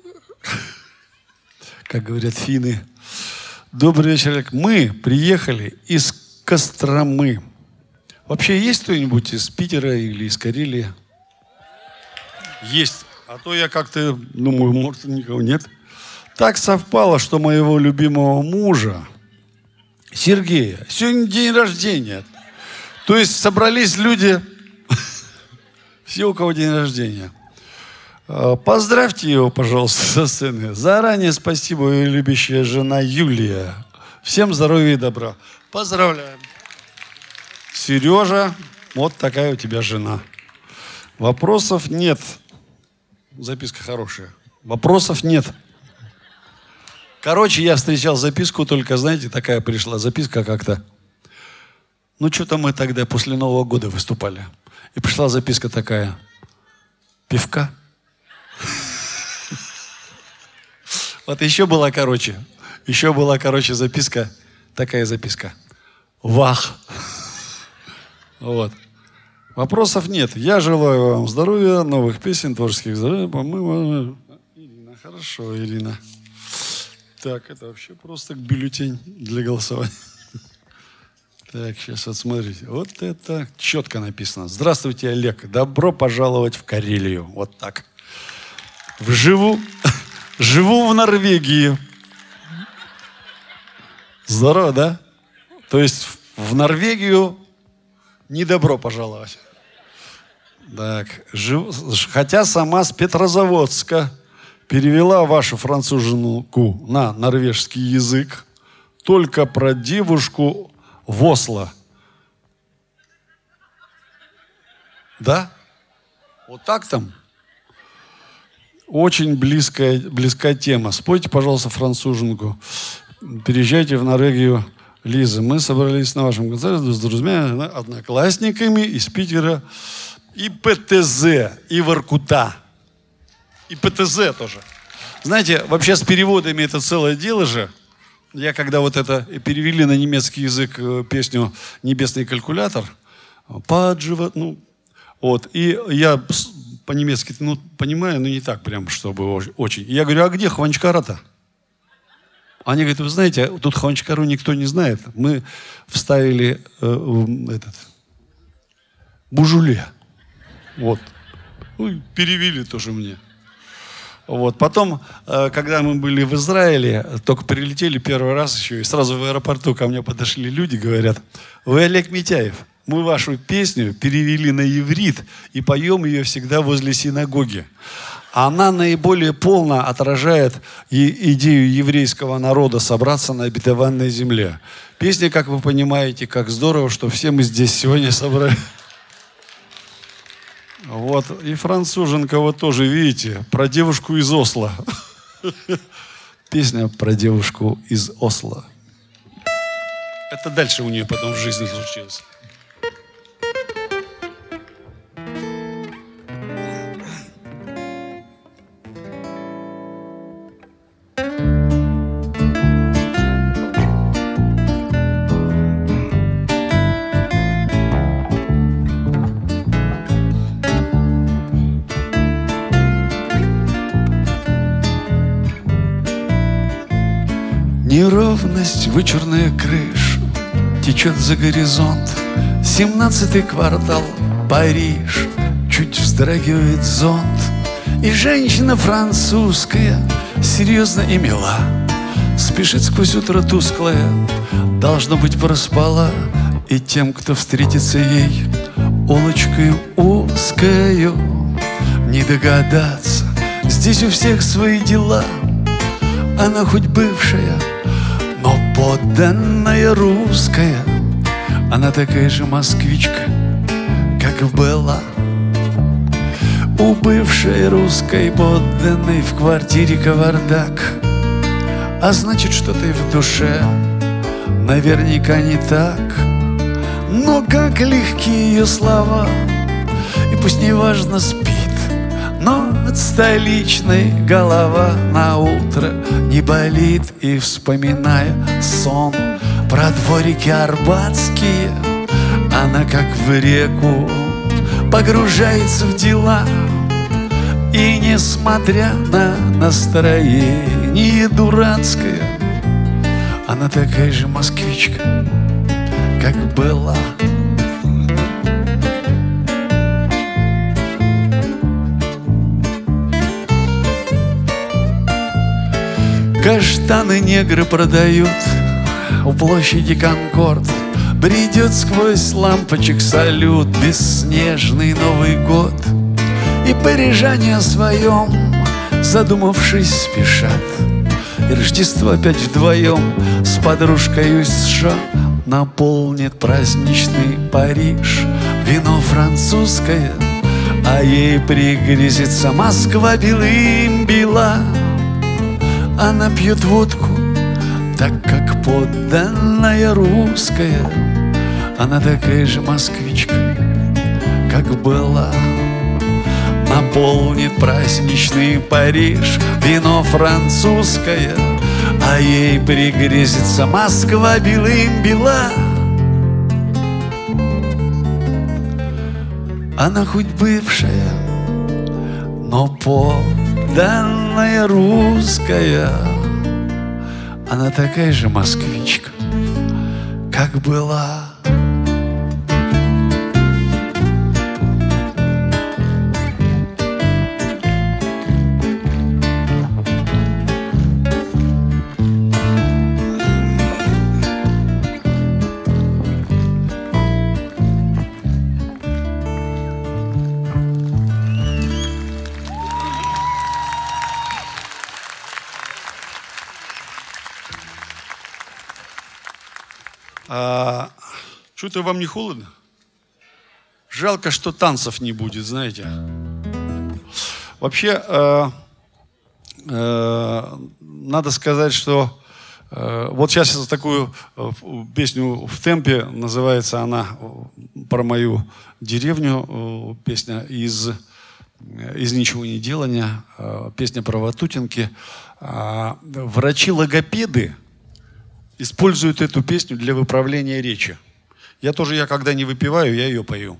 как говорят финны. Добрый вечер, Олег. Мы приехали из Костромы. Вообще есть кто-нибудь из Питера или из Карелии? Есть. А то я как-то думаю, может, никого нет. Так совпало, что моего любимого мужа, Сергея, сегодня день рождения. То есть собрались люди, все, у кого день рождения. Поздравьте его, пожалуйста, со сцены. Заранее спасибо, ее любящая жена Юлия. Всем здоровья и добра. Поздравляем. Сережа, вот такая у тебя жена. Вопросов нет. Записка хорошая. Вопросов нет. Короче, я встречал записку, только, знаете, такая пришла записка как-то. Ну, что-то мы тогда после Нового года выступали. И пришла записка такая. Пивка. Вот еще была, короче, еще была, короче, записка, такая записка. Вах. Вот. Вопросов нет. Я желаю вам здоровья, новых песен, творческих здоровья. По-моему, Ирина, хорошо, Ирина. Так, это вообще просто бюллетень для голосования. Так, сейчас вот смотрите. Вот это четко написано. Здравствуйте, Олег. Добро пожаловать в Карелию. Вот так. Живу, живу в Норвегии. Здорово, да? То есть в Норвегию не добро пожаловать. Так, жив... хотя сама с Петрозаводска перевела вашу француженку на норвежский язык только про девушку в Осло. Да? Вот так там? Очень близкая, близкая тема. Спойте, пожалуйста, француженку. Переезжайте в Норвегию, Лиза. Мы собрались на вашем концерте с друзьями, одноклассниками из Питера. И ПТЗ, и Воркута. И ПТЗ тоже. Знаете, вообще с переводами это целое дело же. Я когда вот это перевели на немецкий язык песню «Небесный калькулятор», подживо, ну, вот, и я по-немецки, ну, понимаю, но не так прям, чтобы очень. Я говорю, а где Хванчкара-то? Они говорят, вы знаете, тут Хванчкару никто не знает. Мы вставили э, этот, Бужуле. Вот. Ну, перевели тоже мне. Вот. Потом, э, когда мы были в Израиле, только прилетели первый раз еще, и сразу в аэропорту ко мне подошли люди, говорят, вы Олег Митяев, мы вашу песню перевели на иврит и поем ее всегда возле синагоги. Она наиболее полно отражает и идею еврейского народа собраться на обетованной земле. Песня, как вы понимаете, как здорово, что все мы здесь сегодня собрались. Вот. И француженка вот тоже, видите, про девушку из Осло. Песня про девушку из Осло. Это дальше у нее потом в жизни случилось. Неровность, вычурная крыша течет за горизонт. Семнадцатый квартал, Париж, чуть вздрагивает зонт. И женщина французская, серьезно и мила, спешит сквозь утро тусклое, должно быть, проспала. И тем, кто встретится ей улочкою узкою, не догадаться, здесь у всех свои дела. Она хоть бывшая, но подданная русская. Она такая же москвичка, как была. У бывшей русской подданной в квартире кавардак, а значит, что-то и в душе наверняка не так. Но как легки ее слова, и пусть неважно спит, но от столичной голова на утро не болит. И, вспоминая сон про дворики арбатские, она как в реку погружается в дела. И, несмотря на настроение дурацкое, она такая же москвичка, как была. Каштаны негры продают у площади Конкорд. Бредет сквозь лампочек салют бесснежный Новый год. И парижане о своем, задумавшись, спешат. И Рождество опять вдвоем с подружкой из США наполнит праздничный Париж. Вино французское, а ей пригрезится Москва белым бела. Она пьет водку, так как подданная русская. Она такая же москвичка, как была. Наполнит праздничный Париж вино французское, а ей пригрезится Москва белым бела. Она хоть бывшая, но подданная русская. Она такая же москвичка, как была. А, что-то вам не холодно? Жалко, что танцев не будет, знаете. Вообще, э, э, надо сказать, что э, вот сейчас я такую э, песню в темпе, называется она про мою деревню, э, песня из, из «Ничего не делания», э, песня про Ватутинки. Э, врачи-логопеды используют эту песню для выправления речи. Я тоже, я когда не выпиваю, я ее пою.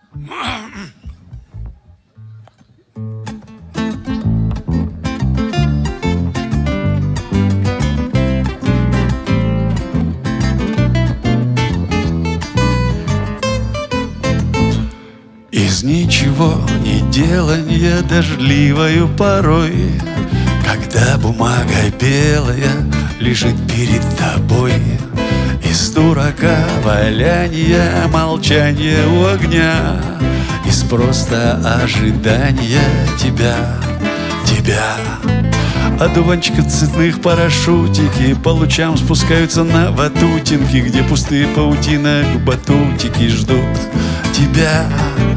Из ничего не деланья дождливою порой, когда бумага белая лежит перед тобой, из дурака валянья молчание у огня, из просто ожидания тебя, тебя. Одуванчиков цветных парашютики по лучам спускаются на Ватутинки, где пустые паутинок батутики ждут тебя,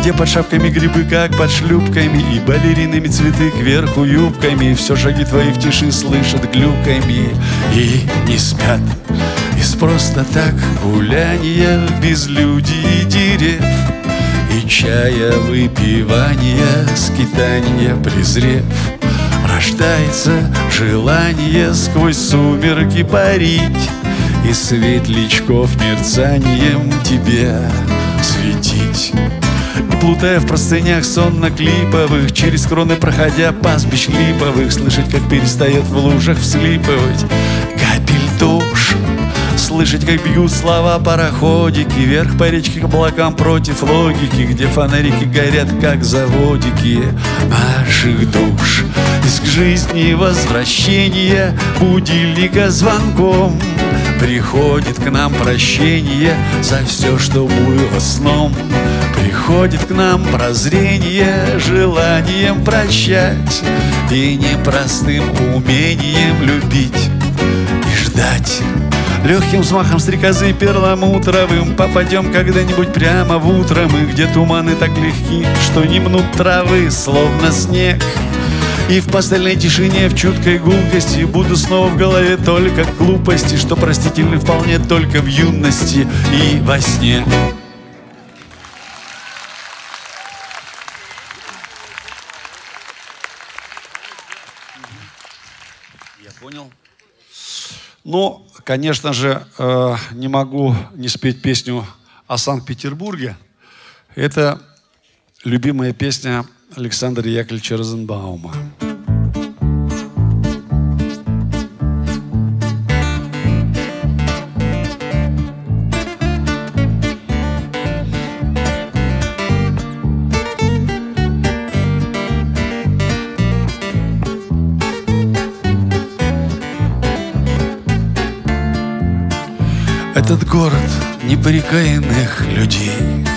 где под шапками грибы, как под шлюпками, и балеринами цветы кверху юбками. Все шаги твои в тиши слышат глюками и не спят. Из просто так гуляния в безлюдии дерев и чая выпивания, скитания презрев, рождается желание сквозь сумерки парить и светлячков мерцанием тебе светить. И плутая в простынях сонно-клиповых, через кроны проходя пастбищ липовых, слышать, как перестает в лужах вслипывать капель душ, слышать, как бьют слова пароходики вверх по речке к облакам против логики, где фонарики горят, как заводики наших душ. Из жизни возвращение будильника звонком приходит к нам прощение за все, что было сном. Приходит к нам прозрение желанием прощать и непростым умением любить и ждать. Легким взмахом стрекозы перламутровым попадем когда-нибудь прямо в утро мы, где туманы так легки, что не мнут травы, словно снег. И в пастельной тишине, в чуткой гулкости буду снова в голове только глупости, что простительны вполне только в юности и во сне. Я понял. Ну, конечно же, э, не могу не спеть песню о Санкт-Петербурге. Это любимая песня Александра Яковлевича Розенбаума. Этот город непрекаянных людей,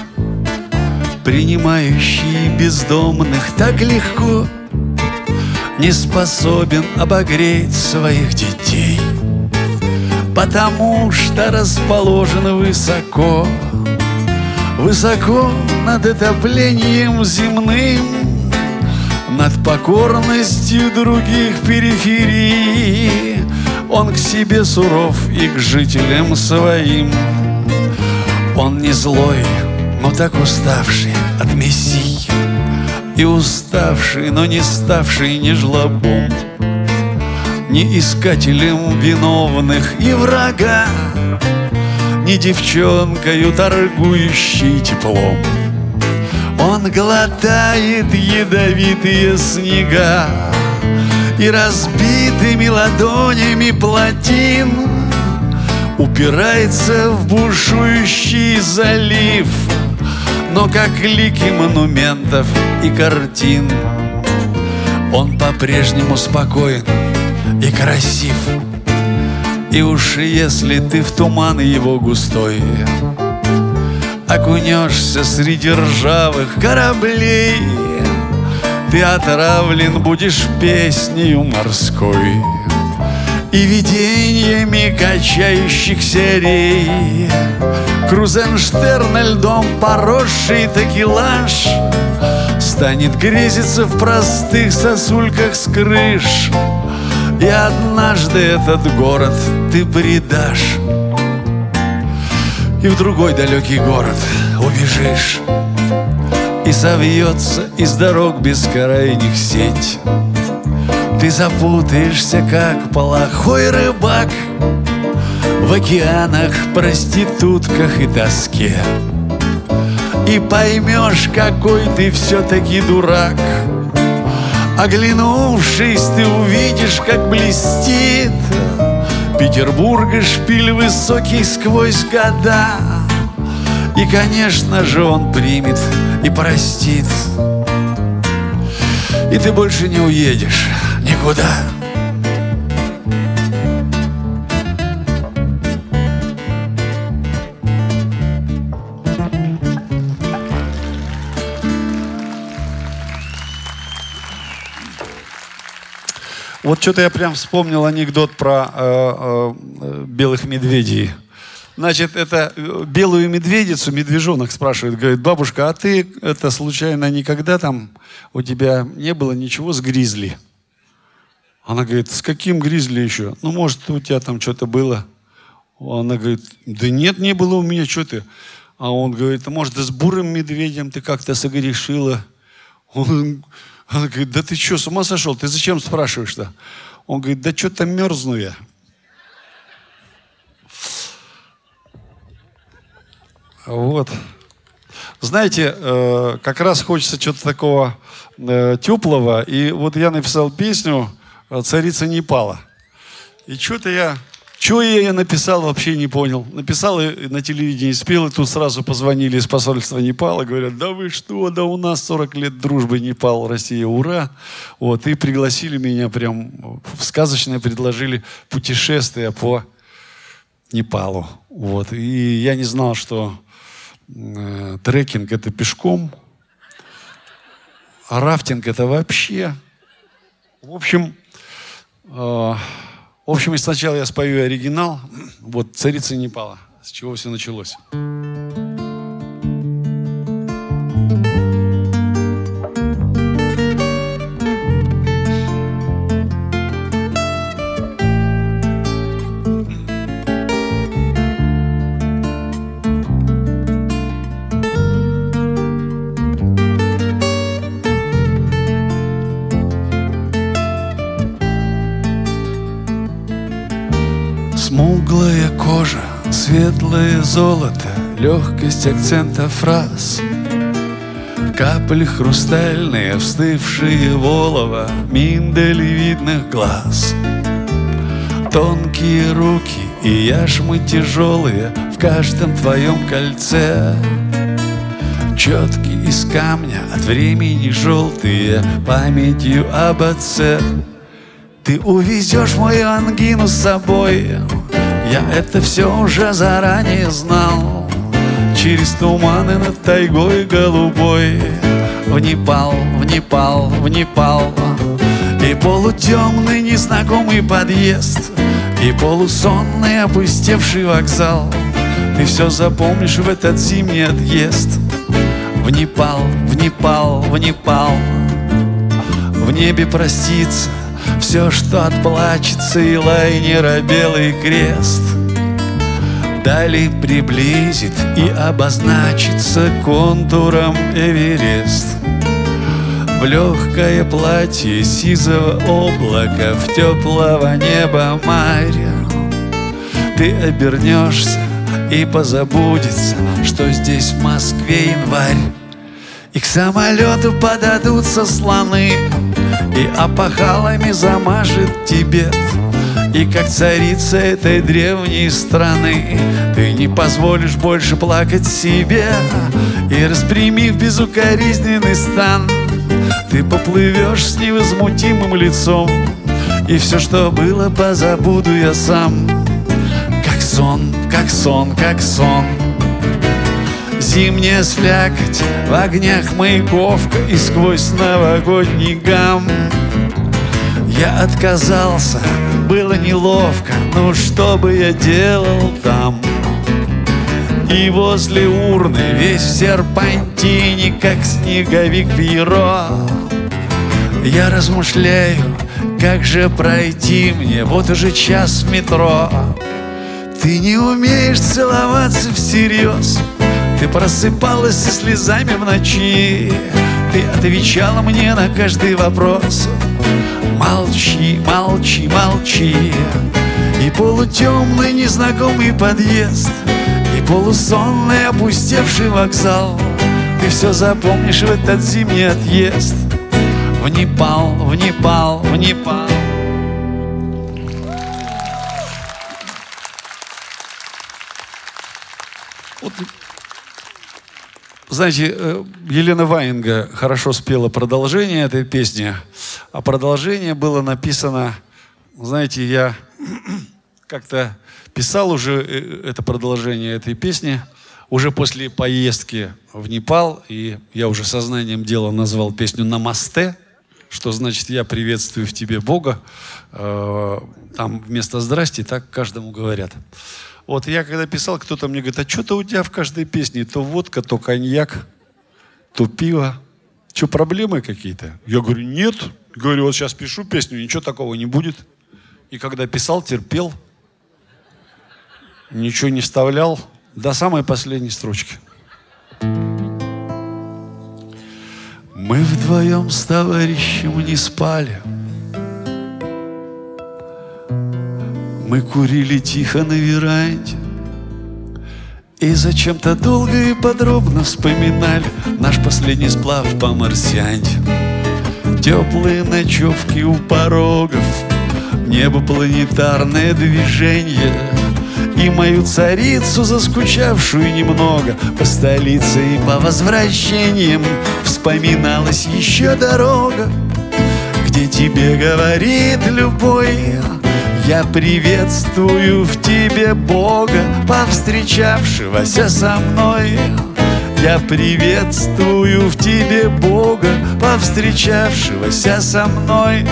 принимающий бездомных так легко, не способен обогреть своих детей, потому что расположен высоко, высоко над отоплением земным, над покорностью других периферий. Он к себе суров и к жителям своим. Он не злой, но так уставший от мессий, и уставший, но не ставший ни жлобом, ни искателем виновных и врага, ни девчонкою, торгующей теплом. Он глотает ядовитые снега и разбитыми ладонями плотин упирается в бушующий залив, но как лики монументов и картин он по-прежнему спокоен и красив. И уж если ты в туман его густой окунешься среди ржавых кораблей, ты отравлен будешь песнею морской и видениями качающихся рей. Крузенштерн льдом поросший такелаж станет грезиться в простых сосульках с крыш, и однажды этот город ты предашь, и в другой далекий город убежишь. И совьется из дорог бескрайних сеть. Ты запутаешься, как плохой рыбак в океанах, проститутках и тоске, и поймешь, какой ты все-таки дурак. Оглянувшись, ты увидишь, как блестит Петербурга шпиль высокий сквозь года. И, конечно же, он примет и простит, и ты больше не уедешь никуда. Вот что-то я прям вспомнил анекдот про э, э, белых медведей. Значит, это белую медведицу медвежонок спрашивает, говорит, бабушка, а ты это случайно никогда там у тебя не было ничего с гризли? Она говорит, с каким гризли еще? Ну, может, у тебя там что-то было? Она говорит, да нет, не было у меня, что ты? А он говорит, а может, с бурым медведем ты как-то согрешила? Он, она говорит, да ты что, с ума сошел? Ты зачем спрашиваешь-то? Он говорит, да что-то мерзну я. Вот. Знаете, э, как раз хочется чего-то такого э, теплого. И вот я написал песню «Царица Непала». И что-то я... Что я ей написал, вообще не понял. Написал и на телевидении спел, и тут сразу позвонили из посольства Непала, говорят, да вы что, да у нас сорок лет дружбы Непал, Россия, ура. Вот, и пригласили меня прям в сказочное, предложили путешествие по Непалу. Вот, и я не знал, что э, трекинг это пешком, а рафтинг это вообще. В общем... Э, В общем, сначала я спою оригинал. Вот «Царица Непала», с чего все началось. Смуглая кожа, светлое золото, легкость акцента фраз, капли хрустальные, встывшие в олово, миндалевидных глаз. Тонкие руки и яшмы тяжелые в каждом твоем кольце, четки из камня, от времени желтые, памятью об отце. Ты увезешь мою ангину с собой, я это все уже заранее знал. Через туманы над тайгой голубой, в Непал, в Непал, в Непал. И полутемный незнакомый подъезд, и полусонный опустевший вокзал. Ты все запомнишь в этот зимний отъезд. В Непал, в Непал, в Непал. В небе простится все, что отплачется, и лайнера белый крест. Дали приблизит и обозначится контуром Эверест. В легкое платье сизого облака, в теплого неба маря ты обернешься, и позабудется, что здесь в Москве январь. И к самолету подадутся слоны, и опахалами замажет Тибет. И как царица этой древней страны ты не позволишь больше плакать себе. И распрямив безукоризненный стан, ты поплывешь с невозмутимым лицом. И все, что было, позабуду я сам. Как сон, как сон, как сон. Зимняя слякоть в огнях Маяковка, и сквозь новогодний гам я отказался, было неловко, ну что бы я делал там? И возле урны весь в серпантине, как снеговик Пьеро, я размышляю, как же пройти мне, вот уже час в метро. Ты не умеешь целоваться всерьез, ты просыпалась со слезами в ночи, ты отвечала мне на каждый вопрос. Молчи, молчи, молчи. И полутемный незнакомый подъезд, и полусонный опустевший вокзал. Ты все запомнишь в этот зимний отъезд. В Непал, в Непал, в Непал. Вот, знаете, Елена Ваенга хорошо спела продолжение этой песни, а продолжение было написано, знаете, я как-то писал уже это продолжение этой песни уже после поездки в Непал, и я уже сознанием дела назвал песню «Намасте», что значит «Я приветствую в тебе Бога». Там вместо «здрасте» так каждому говорят. Вот я когда писал, кто-то мне говорит, а что-то у тебя в каждой песне то водка, то коньяк, то пиво. Что, проблемы какие-то? Я говорю, нет. Говорю, вот сейчас пишу песню, ничего такого не будет. И когда писал, терпел. Ничего не вставлял. До самой последней строчки. Мы вдвоем с товарищем не спали. Мы курили тихо на веранде и зачем-то долго и подробно вспоминали наш последний сплав по Марсианде. Теплые ночевки у порогов, небо планетарное движение и мою царицу, заскучавшую немного по столице, и по возвращениям вспоминалась еще дорога, где тебе говорит любой: я приветствую в тебе Бога, повстречавшегося со мной. Я приветствую в тебе Бога, повстречавшегося со мной.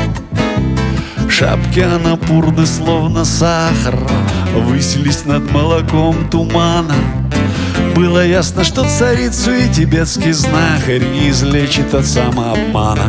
Шапки анапурны, словно сахар, высились над молоком тумана. Было ясно, что царицу и тибетский знахарь не излечит от самообмана.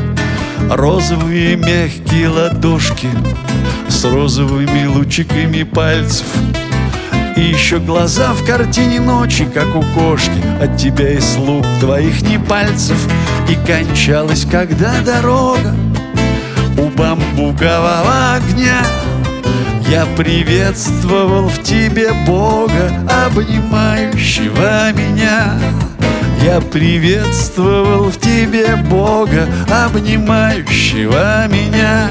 Розовые мягкие ладошки с розовыми лучиками пальцев, и еще глаза в картине ночи, как у кошки, от тебя и слуг твоих не пальцев. И кончалась, когда дорога у бамбукового огня. Я приветствовал в тебе Бога, обнимающего меня. Я приветствовал в тебе Бога, обнимающего меня.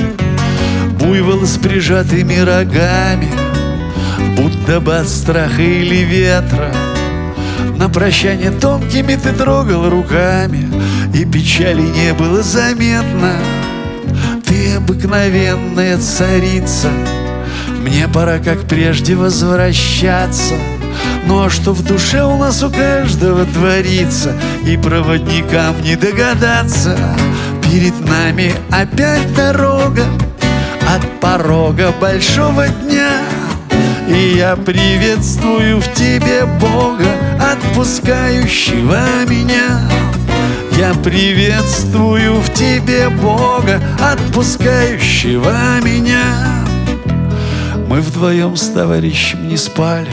Буйвол с прижатыми рогами, будто бы от страха или ветра, на прощание тонкими ты трогал руками, и печали не было заметно. Ты обыкновенная царица, мне пора, как прежде, возвращаться. Ну а что в душе у нас у каждого творится, и проводникам не догадаться. Перед нами опять дорога от порога большого дня. И я приветствую в тебе Бога, отпускающего меня. Я приветствую в тебе Бога, отпускающего меня. Мы вдвоем с товарищем не спали.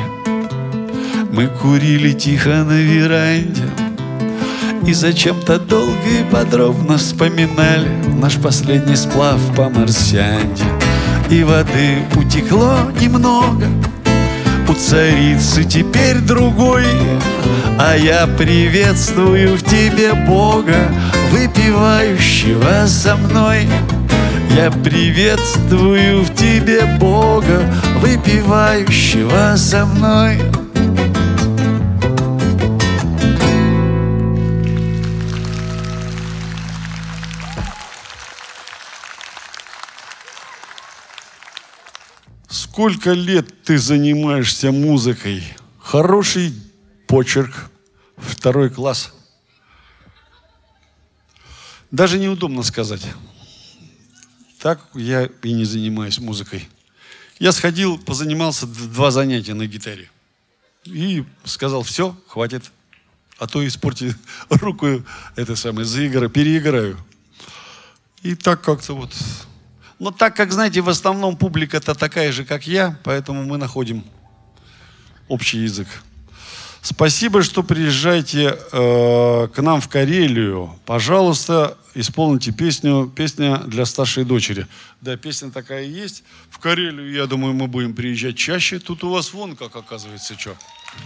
Мы курили тихо на веранде и зачем-то долго и подробно вспоминали наш последний сплав по Марсианде. И воды утекло немного, у царицы теперь другой. А я приветствую в тебе Бога, выпивающего со мной. Я приветствую в тебе Бога, выпивающего со мной. Сколько лет ты занимаешься музыкой? Хороший почерк, второй класс. Даже неудобно сказать. Так я и не занимаюсь музыкой. Я сходил, позанимался два занятия на гитаре. И сказал, все, хватит. А то испортить руку, это самое, заиграю, переиграю. И так как-то вот... Но так как, знаете, в основном публика-то такая же, как я, поэтому мы находим общий язык. Спасибо, что приезжаете э, к нам в Карелию. Пожалуйста, исполните песню, песня для старшей дочери. Да, песня такая есть. В Карелию, я думаю, мы будем приезжать чаще. Тут у вас вон как оказывается, что.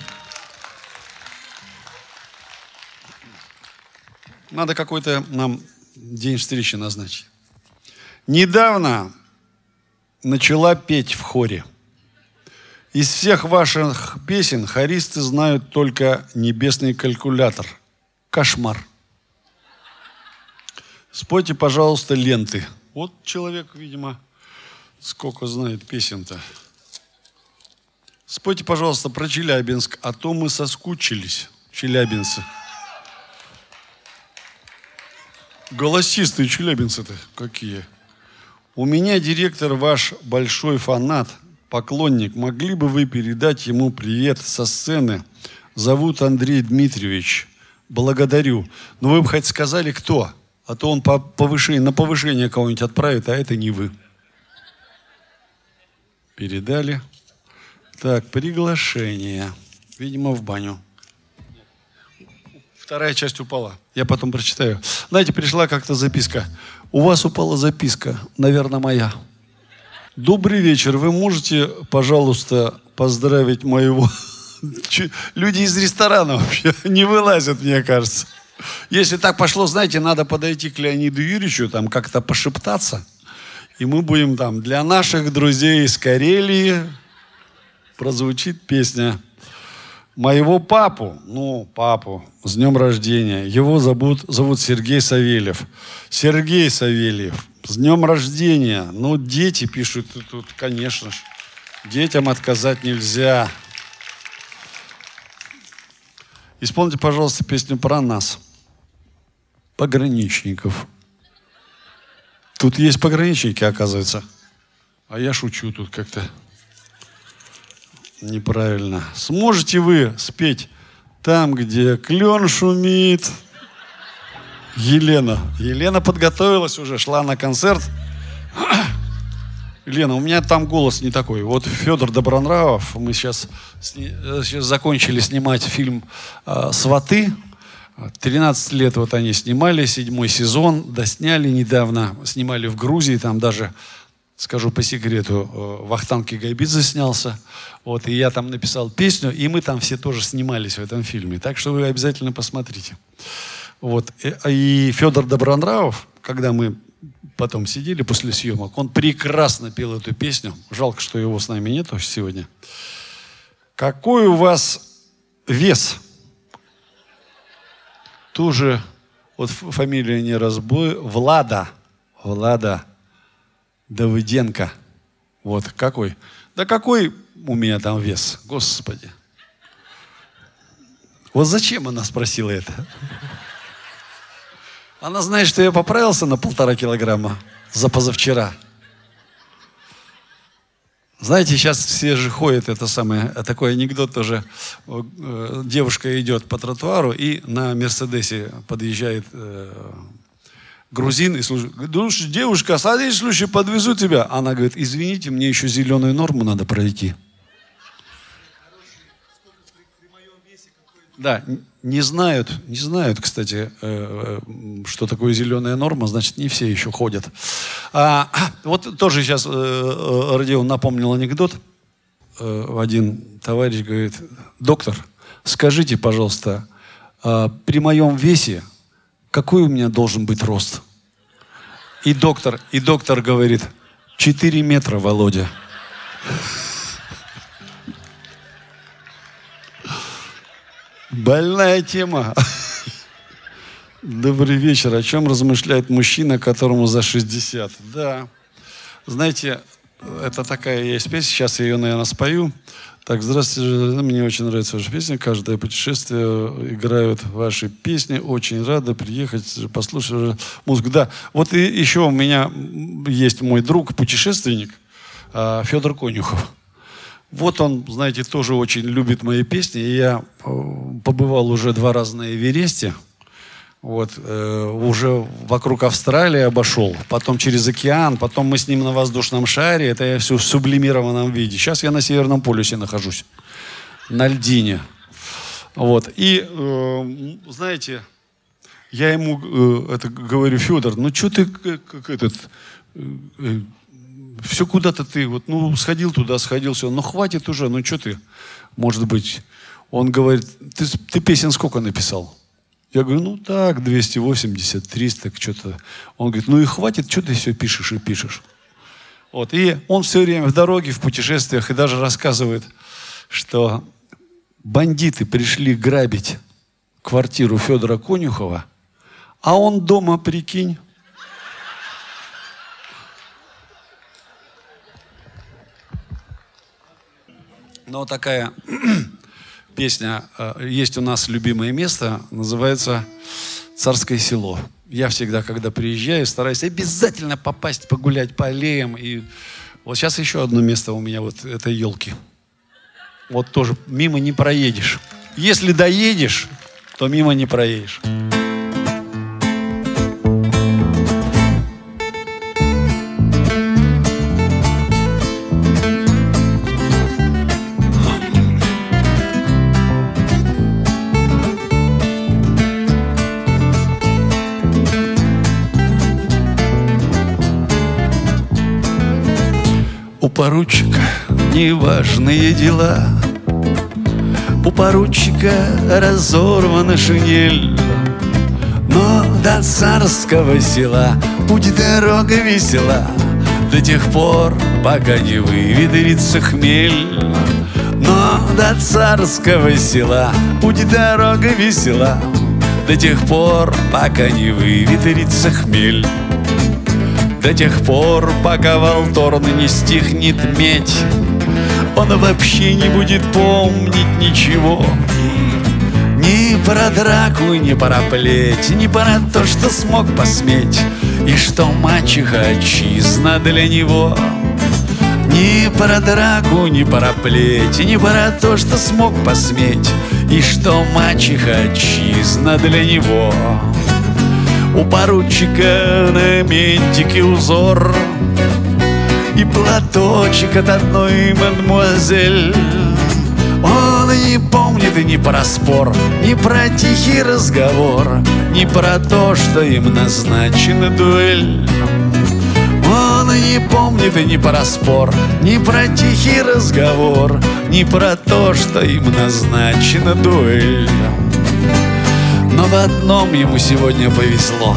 Надо какой-то нам день встречи назначить. Недавно начала петь в хоре. Из всех ваших песен хористы знают только «Небесный калькулятор». Кошмар. Спойте, пожалуйста, «Ленты». Вот человек, видимо, сколько знает песен-то. Спойте, пожалуйста, про Челябинск, а то мы соскучились, челябинцы. Голосистые челябинцы-то какие. У меня директор ваш большой фанат. поклонник. Могли бы вы передать ему привет со сцены? Зовут Андрей Дмитриевич. Благодарю. Но вы бы хоть сказали, кто? А то он по повышению, на повышение кого-нибудь отправит, а это не вы. Передали. Так, приглашение. Видимо, в баню. Вторая часть упала. Я потом прочитаю. Знаете, пришла как-то записка. У вас упала записка. Наверное, моя. Добрый вечер. Вы можете, пожалуйста, поздравить моего... Люди из ресторана вообще не вылазят, мне кажется. Если так пошло, знаете, надо подойти к Леониду Юрьевичу, там как-то пошептаться. И мы будем там для наших друзей из Карелии прозвучит песня моего папу, ну, папу, с днем рождения. Его зовут, зовут Сергей Савельев. Сергей Савельев, с днем рождения. Ну, дети пишут тут, конечно же. Детям отказать нельзя. Исполните, пожалуйста, песню про нас, пограничников. Тут есть пограничники, оказывается. А я шучу тут как-то. Неправильно. Сможете вы спеть там, где клен шумит? Елена. Елена подготовилась уже, шла на концерт. Лена, у меня там голос не такой. Вот Федор Добронравов, мы сейчас, сейчас закончили снимать фильм «Сваты». тринадцать лет вот они снимали, седьмой сезон, досняли недавно, снимали в Грузии, там даже, скажу по секрету, Вахтанг Кигайбидзе снялся. Вот, и я там написал песню, и мы там все тоже снимались в этом фильме. Так что вы обязательно посмотрите. Вот. И, и Федор Добронравов, когда мы потом сидели после съемок, он прекрасно пел эту песню. Жалко, что его с нами нет сегодня. Какой у вас вес? Тоже, вот фамилия не разбой, Влада. Влада Давыденко. Вот какой? Да какой у меня там вес, Господи. Вот зачем она спросила это? Она знает, что я поправился на полтора килограмма за позавчера. Знаете, сейчас все же ходят, это самое, такой анекдот тоже. Девушка идет по тротуару и на Мерседесе подъезжает э, грузин и слушает. Девушка, садись, слушай, подвезу тебя. Она говорит, извините, мне еще зеленую норму надо пройти. Да, не знают, не знают, кстати, что такое зеленая норма, значит, не все еще ходят. А, вот тоже сейчас Родион напомнил анекдот. Один товарищ говорит, доктор, скажите, пожалуйста, при моем весе какой у меня должен быть рост? И доктор, и доктор говорит, четыре метра, Володя. Больная тема. Добрый вечер. О чем размышляет мужчина, которому за шестьдесят? Да. Знаете, это такая есть песня. Сейчас я ее, наверное, спою. Так, здравствуйте. Мне очень нравится ваша песня. Каждое путешествие играют ваши песни. Очень рада приехать, послушать музыку. Да. Вот и еще у меня есть мой друг, путешественник, Федор Конюхов. Вот он, знаете, тоже очень любит мои песни. И я побывал уже два раза на Эвересте. Вот, э, уже вокруг Австралии обошел. Потом через океан. Потом мы с ним на воздушном шаре. Это я все в сублимированном виде. Сейчас я на Северном полюсе нахожусь. На льдине. Вот. И, э, знаете, я ему э, это говорю, Федор, ну что ты как, как этот... Э, все куда-то ты, вот, ну, сходил туда, сходил, все, ну, хватит уже, ну, что ты, может быть. Он говорит, ты, ты песен сколько написал? Я говорю, ну, так, двести восемьдесят, триста, что-то. Он говорит, ну, и хватит, что ты все пишешь и пишешь. Вот, и он все время в дороге, в путешествиях, и даже рассказывает, что бандиты пришли грабить квартиру Федора Конюхова, а он дома, прикинь. Но такая песня, есть у нас любимое место, называется «Царское село». Я всегда, когда приезжаю, стараюсь обязательно попасть, погулять по аллеям. И Вот сейчас еще одно место у меня, вот этой елки. Вот тоже мимо не проедешь. Если доедешь, то мимо не проедешь. У поручика неважные дела, у поручика разорвана шинель, но до царского села путь дорога весела до тех пор, пока не выветрится хмель. Но до царского села путь дорога весела до тех пор, пока не выветрится хмель. До тех пор, пока Волторн не стихнет медь, он вообще не будет помнить ничего. Ни про драку, ни про плеть, ни про то, что смог посметь, и что мачеха отчизна для него. Ни про драку, ни про плеть, ни про то, что смог посметь, и что мачеха отчизна для него. У поручика на ментике узор и платочек от одной мадемуазель. Он не помнит ни про спор, ни про тихий разговор, ни про то, что им назначена дуэль. Он не помнит ни про спор, ни про тихий разговор, ни про то, что им назначена дуэль. Но в одном ему сегодня повезло.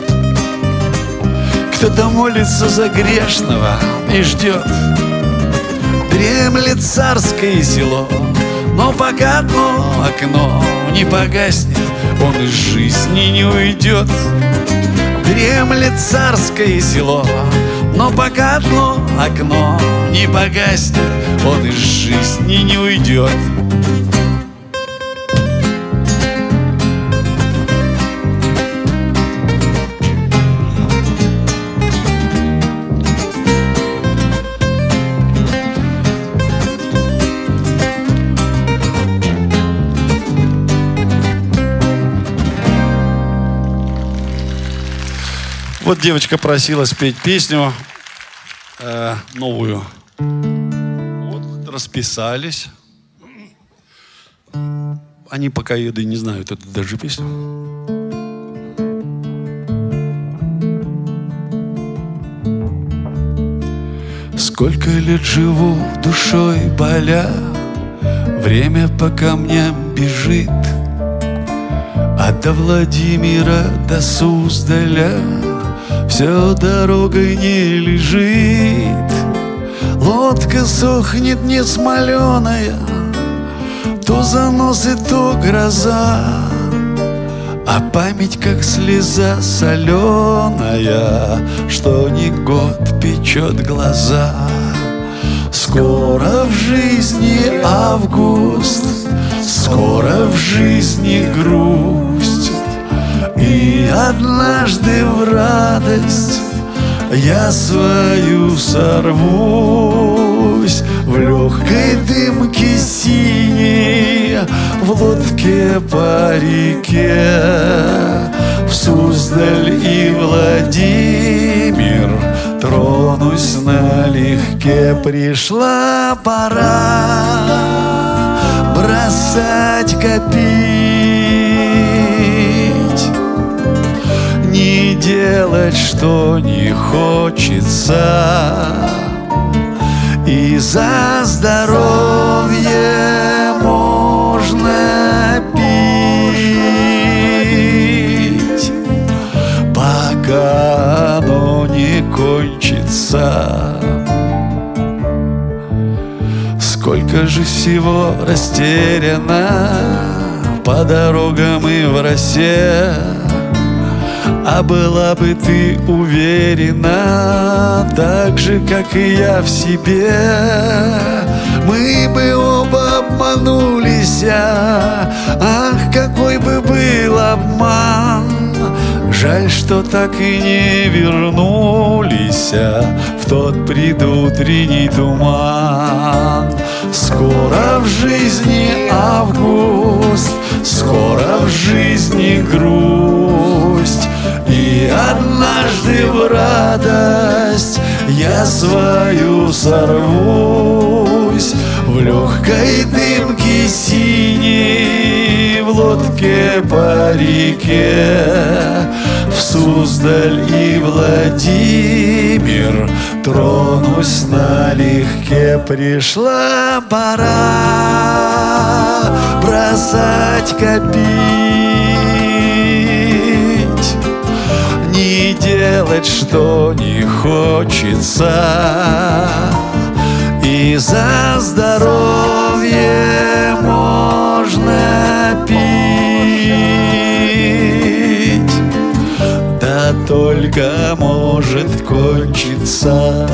Кто-то молится за грешного и ждет. Дремлет царское село, но пока одно окно не погаснет, он из жизни не уйдет. Дремлет царское село, но пока одно окно не погаснет, он из жизни не уйдет. Вот девочка просила спеть песню э, новую. Вот, расписались. Они пока еды не знают эту даже песню. Сколько лет живу душой боля, время по камням бежит, а до Владимира до Суздаля все дорогой не лежит. Лодка сохнет не смоленая, то заносы, то гроза, а память как слеза соленая, что не год печет глаза. Скоро в жизни август, скоро в жизни грусть, и однажды в радость я свою сорвусь. В легкой дымке синей, в лодке по реке, в Суздаль и Владимир тронусь налегке. Пришла пора бросать копить, не делать, что не хочется, и за здоровье можно пить, пока оно не кончится. Сколько же всего растеряно по дорогам и в росе, а была бы ты уверена, так же, как и я в себе, мы бы оба обманулись. Ах, какой бы был обман! Жаль, что так и не вернулись в в тот предутренний туман. Скоро в жизни август, скоро в жизни грусть, и однажды в радость я свою сорвусь. В легкой дымке синей, в лодке по реке, в Суздаль и Владимир тронусь налегке. Пришла пора бросать копить, не делать, что не хочется, и за здоровье можно пить, да только может кончиться.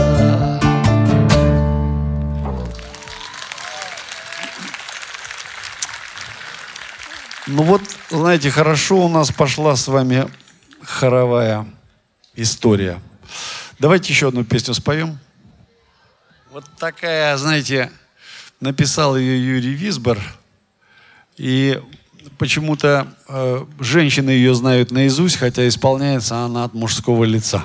Ну вот, знаете, хорошо у нас пошла с вами хоровая история. Давайте еще одну песню споем. Вот такая, знаете, написал ее Юрий Висбор. И почему-то э, женщины ее знают наизусть, хотя исполняется она от мужского лица.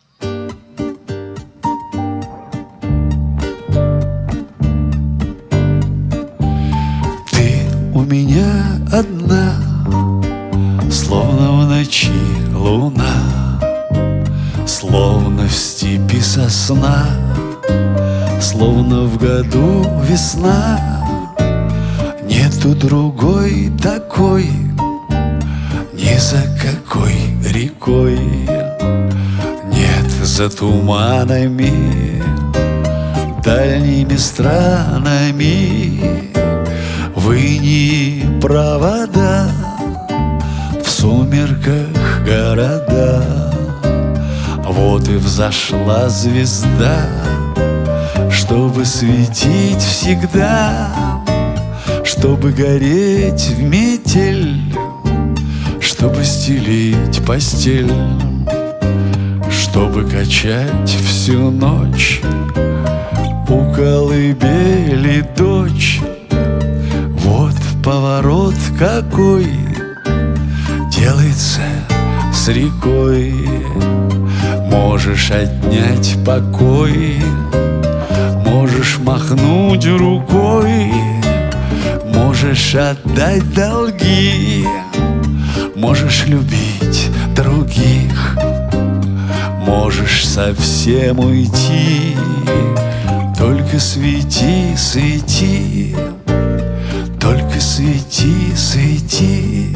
Ты у меня одна, словно в ночи луна, словно в степи сосна, словно в году весна. Нету другой такой, ни за какой рекой. Нет за туманами, дальними странами. Выни провода, в сумерках города. Вот и взошла звезда, чтобы светить всегда, чтобы гореть в метель, чтобы стелить постель, чтобы качать всю ночь у колыбели дочь. Вот поворот какой делается с рекой. Можешь отнять покой, можешь махнуть рукой, можешь отдать долги, можешь любить других, можешь совсем уйти. Только свети, свети, только свети, свети.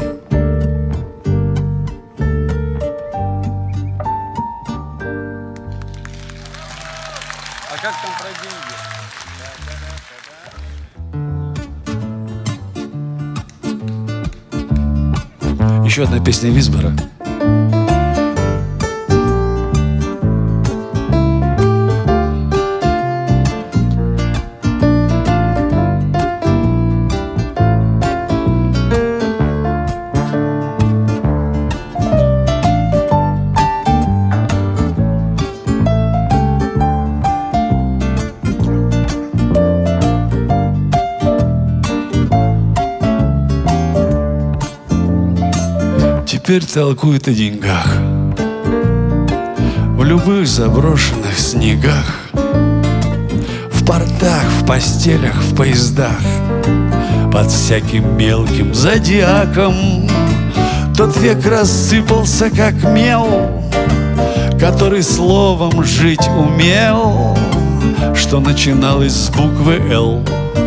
А как там про деньги? Еще одна песня Висбора. Теперь толкует о деньгах в любых заброшенных снегах, в портах, в постелях, в поездах, под всяким мелким зодиаком. Тот век рассыпался, как мел, который словом жить умел, что начиналось с буквы «Л»,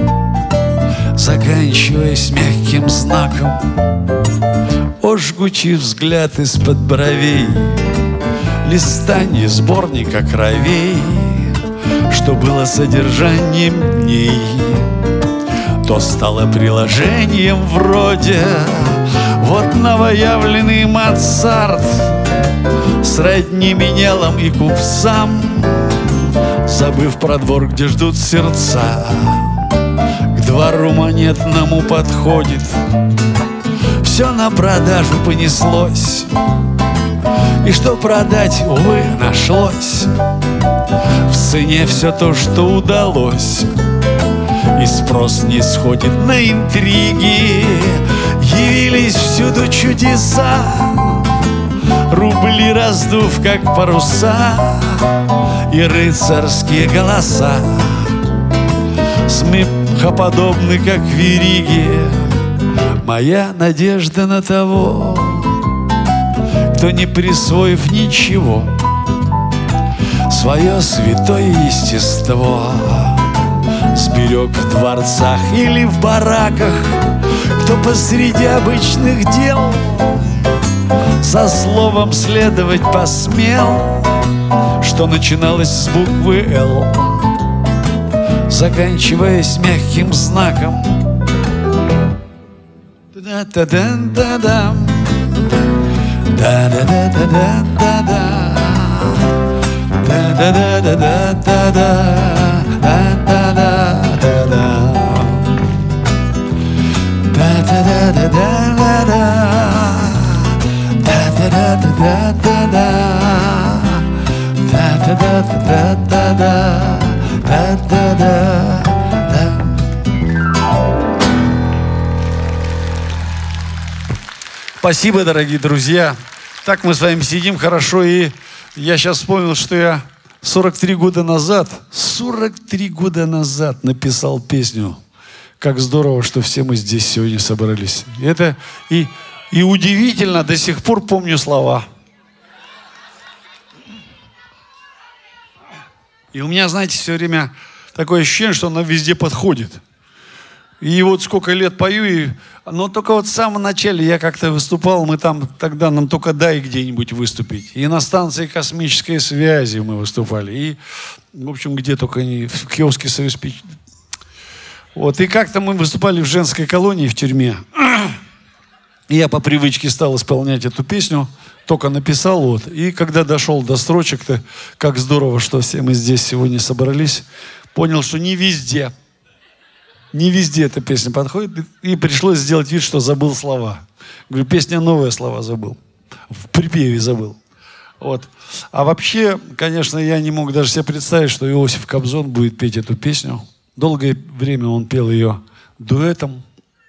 заканчиваясь мягким знаком. О, жгучий взгляд из-под бровей, листание сборника кровей, что было содержанием дней, то стало приложением вроде. Вот новоявленный Моцарт сродни менялам и купцам, забыв про двор, где ждут сердца, к двору монетному подходит. Все на продажу понеслось, и что продать, увы, нашлось. в цене все то, что удалось, и спрос не сходит на интриги. Явились всюду чудеса, рубли раздув, как паруса, и рыцарские голоса смехоподобны, как вериги. Моя надежда на того, кто, не присвоив ничего, свое святое естество сберег в дворцах или в бараках, кто посреди обычных дел за словом следовать посмел, что начиналось с буквы «Л», заканчиваясь мягким знаком. Да-да-да-да-дам, да-да-да-да-да-да, да-да-да-да-да-да, да-да-да-да-да, да-да-да-да-да-да, да-да-да-да-да-да, да-да-да-да-да-да, да-да-да. Спасибо, дорогие друзья. Так мы с вами сидим хорошо, и я сейчас вспомнил, что я сорок три года назад, сорок три года назад написал песню «Как здорово, что все мы здесь сегодня собрались». Это и, и удивительно, до сих пор помню слова. И у меня, знаете, все время такое ощущение, что она везде подходит. И вот сколько лет пою, и... но только вот в самом начале я как-то выступал, мы там, тогда нам только дай где-нибудь выступить. И на станции космической связи мы выступали, и, в общем, где только не, в киоске «Союз Пич». Вот, и как-то мы выступали в женской колонии в тюрьме. И я по привычке стал исполнять эту песню, только написал, вот. И когда дошел до строчек-то, как здорово, что все мы здесь сегодня собрались, понял, что не везде. Не везде эта песня подходит, и пришлось сделать вид, что забыл слова. Говорю, песня новая, слова забыл. В припеве забыл. Вот. А вообще, конечно, я не мог даже себе представить, что Иосиф Кобзон будет петь эту песню. Долгое время он пел ее дуэтом.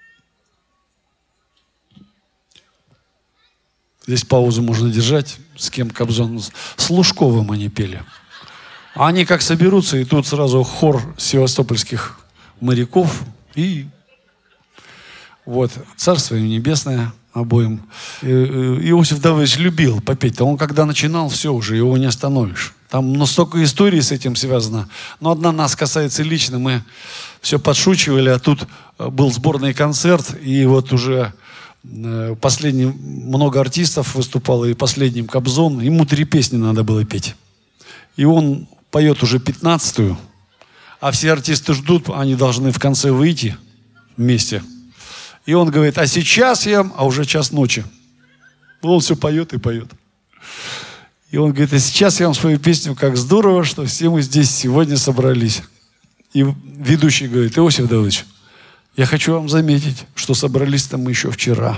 Здесь паузу можно держать, с кем Кобзон. С Лужковым они пели. А они как соберутся, и тут сразу хор севастопольских моряков, и вот, царство им небесное обоим. И, и, Иосиф Давыдович любил попеть, а он когда начинал, все уже, его не остановишь. Там ну, столько историй с этим связано. Но одна нас касается лично, мы все подшучивали, а тут был сборный концерт, и вот уже последний, много артистов выступало, и последним Кобзон, ему три песни надо было петь. И он поет уже пятнадцатую, а все артисты ждут, они должны в конце выйти вместе. И он говорит, а сейчас я, а уже час ночи. Он все поет и поет. И он говорит, а сейчас я вам свою песню, как здорово, что все мы здесь сегодня собрались. И ведущий говорит, Иосиф Давыдович, я хочу вам заметить, что собрались-то мы еще вчера.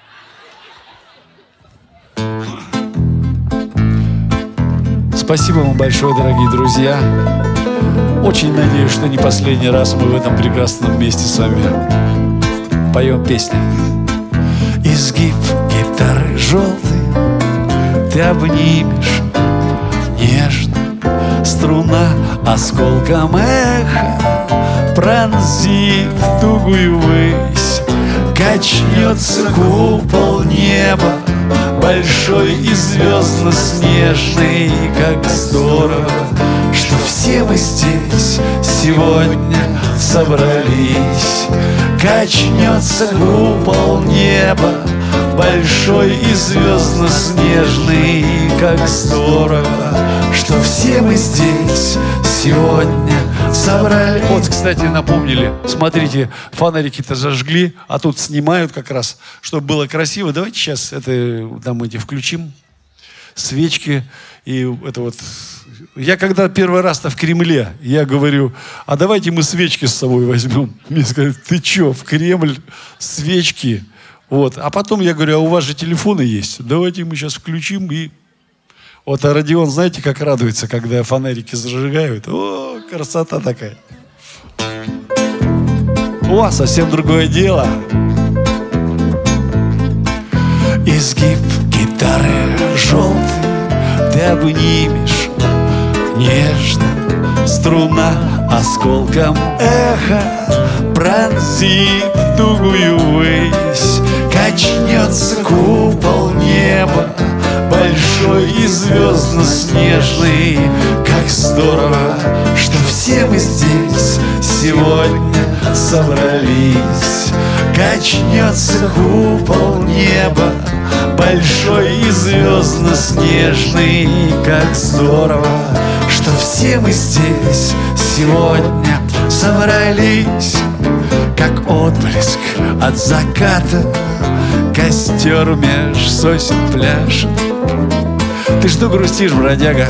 Спасибо вам большое, дорогие друзья. Очень надеюсь, что не последний раз мы в этом прекрасном месте с вами поем песню. Изгиб гитары желтый ты обнимешь нежно, струна осколком эха пронзит тугую высь, качнется купол неба большой и звездно-снежный. Как здорово, что все мы здесь сегодня собрались. Качнется купол неба большой и звездно-снежный. Как здорово, что все мы здесь сегодня собрались. Вот, кстати, напомнили. Смотрите, фонарики-то зажгли, а тут снимают как раз, чтобы было красиво. Давайте сейчас это там эти включим. Свечки и это вот. Я когда первый раз-то в Кремле, я говорю, а давайте мы свечки с собой возьмем. Мне сказали, ты что, в Кремль свечки? Вот. А потом я говорю, а у вас же телефоны есть. Давайте мы сейчас включим и... Вот а Родион, знаете, как радуется, когда фонарики зажигают? О, красота такая. О, совсем другое дело. Изгиб гитары желтый ты обнимешь нежно. Струна осколком эха пронзит тугую высь. Качнется купол неба большой и звездно-снежный. Как здорово, что все мы здесь сегодня собрались. Качнется купол неба большой и звездно-снежный. Как здорово, что все мы здесь сегодня собрались. Как отблеск от заката костер меж сосен пляшет. Ты что грустишь, бродяга?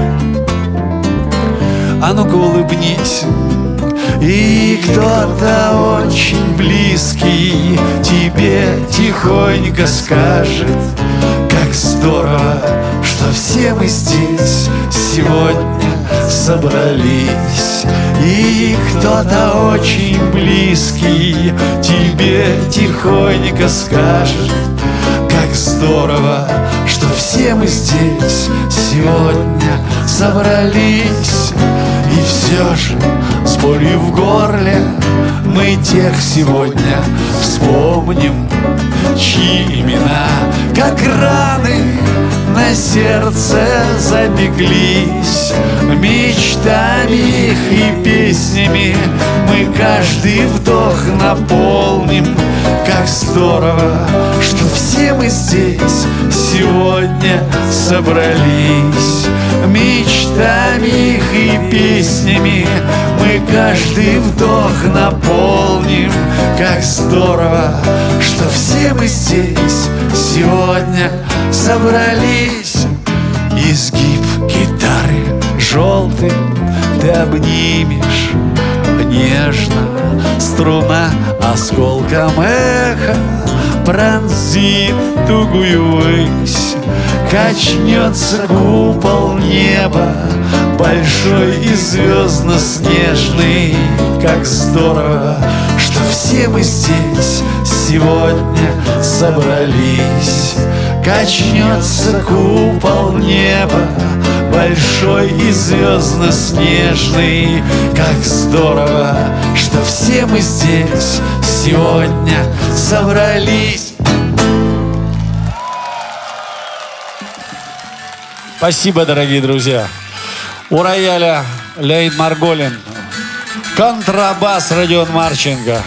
А ну-ка улыбнись. И кто-то очень близкий тебе тихонько скажет: как здорово, что все мы здесь сегодня собрались. И кто-то очень близкий тебе тихонько скажет: как здорово, что все мы здесь сегодня собрались. И все же с болью в горле мы тех сегодня вспомним, чьи имена, как раны, на сердце запеклись. Мечтами их и песнями мы каждый вдох наполним. Как здорово, что все мы здесь сегодня собрались. Мечтами их и песнями мы каждый вдох наполним. Как здорово, что все мы здесь сегодня собрались. Изгиб гитары желтый ты обнимешь нежно. Струна осколком эха пронзит тугую высь. Качнется купол неба большой и звездно-снежный. Как здорово, что все мы здесь сегодня собрались. Качнется купол неба большой и звездно-снежный. Как здорово, что все мы здесь сегодня собрались. Спасибо, дорогие друзья. У рояля Леонид Марголин. Контрабас Родион Марченко.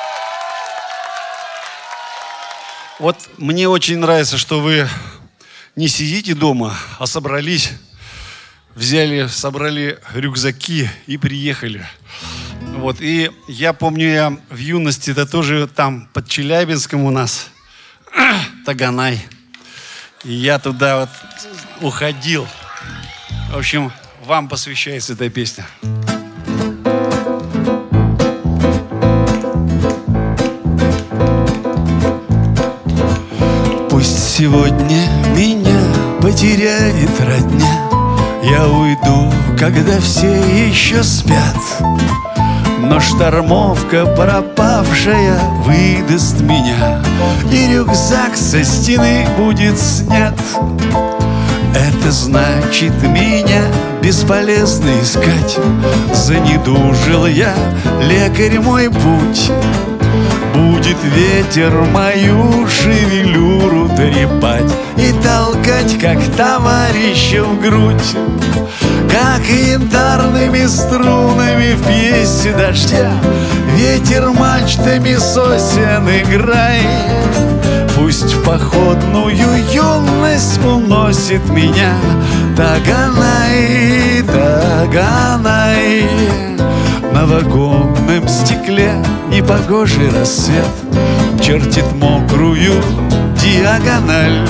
Вот мне очень нравится, что вы не сидите дома, а собрались, взяли, собрали рюкзаки и приехали. Вот, и я помню, я в юности, это тоже там под Челябинском у нас, Таганай. И я туда вот уходил. В общем, вам посвящается эта песня. Пусть сегодня меня потеряет родня, я уйду, когда все еще спят. Но штормовка пропавшая выдаст меня, и рюкзак со стены будет снят. Это значит, меня бесполезно искать. Занедужил я, лекарь мой путь. Будет ветер мою шевелюру трепать и толкать, как товарища в грудь. Как янтарными струнами в пьесе дождя ветер мачтами сосен играет. Пусть в походную юность уносит меня Таганай, Таганай. На вагонном стекле непогожий рассвет чертит мокрую диагональ.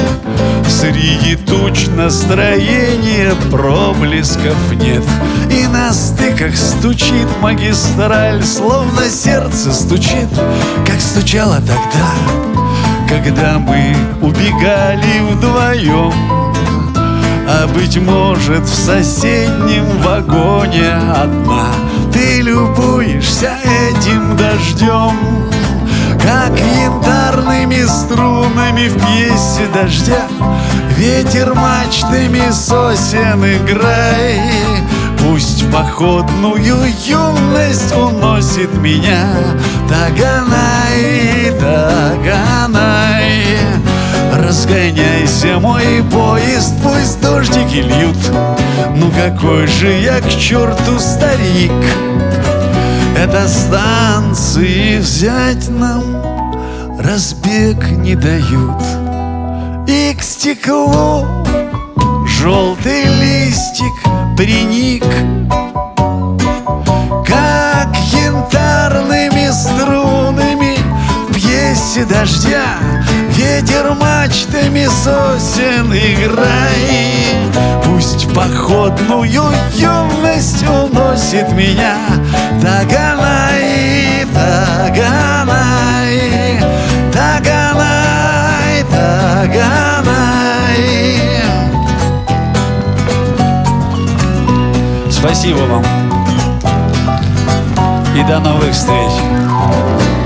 Среди туч настроения проблесков нет, и на стыках стучит магистраль, словно сердце стучит, как стучало тогда, когда мы убегали вдвоем. А быть может, в соседнем вагоне одна ты любуешься этим дождем, как янтарными струнами в пьесе дождя ветер мачтами сосен играй. Пусть в походную юность уносит меня Таганай, Таганай. Разгоняйся, мой поезд, пусть дождики льют. Ну какой же я к черту старик, это станции взять нам разбег не дают. И к стеклу желтый листик приник, как янтарными струнами в пьесе дождя ветер мачтами сосен играй. Пусть в походную юность уносит меня Таганай, Таганай, Таганай, Таганай. Спасибо вам. И до новых встреч.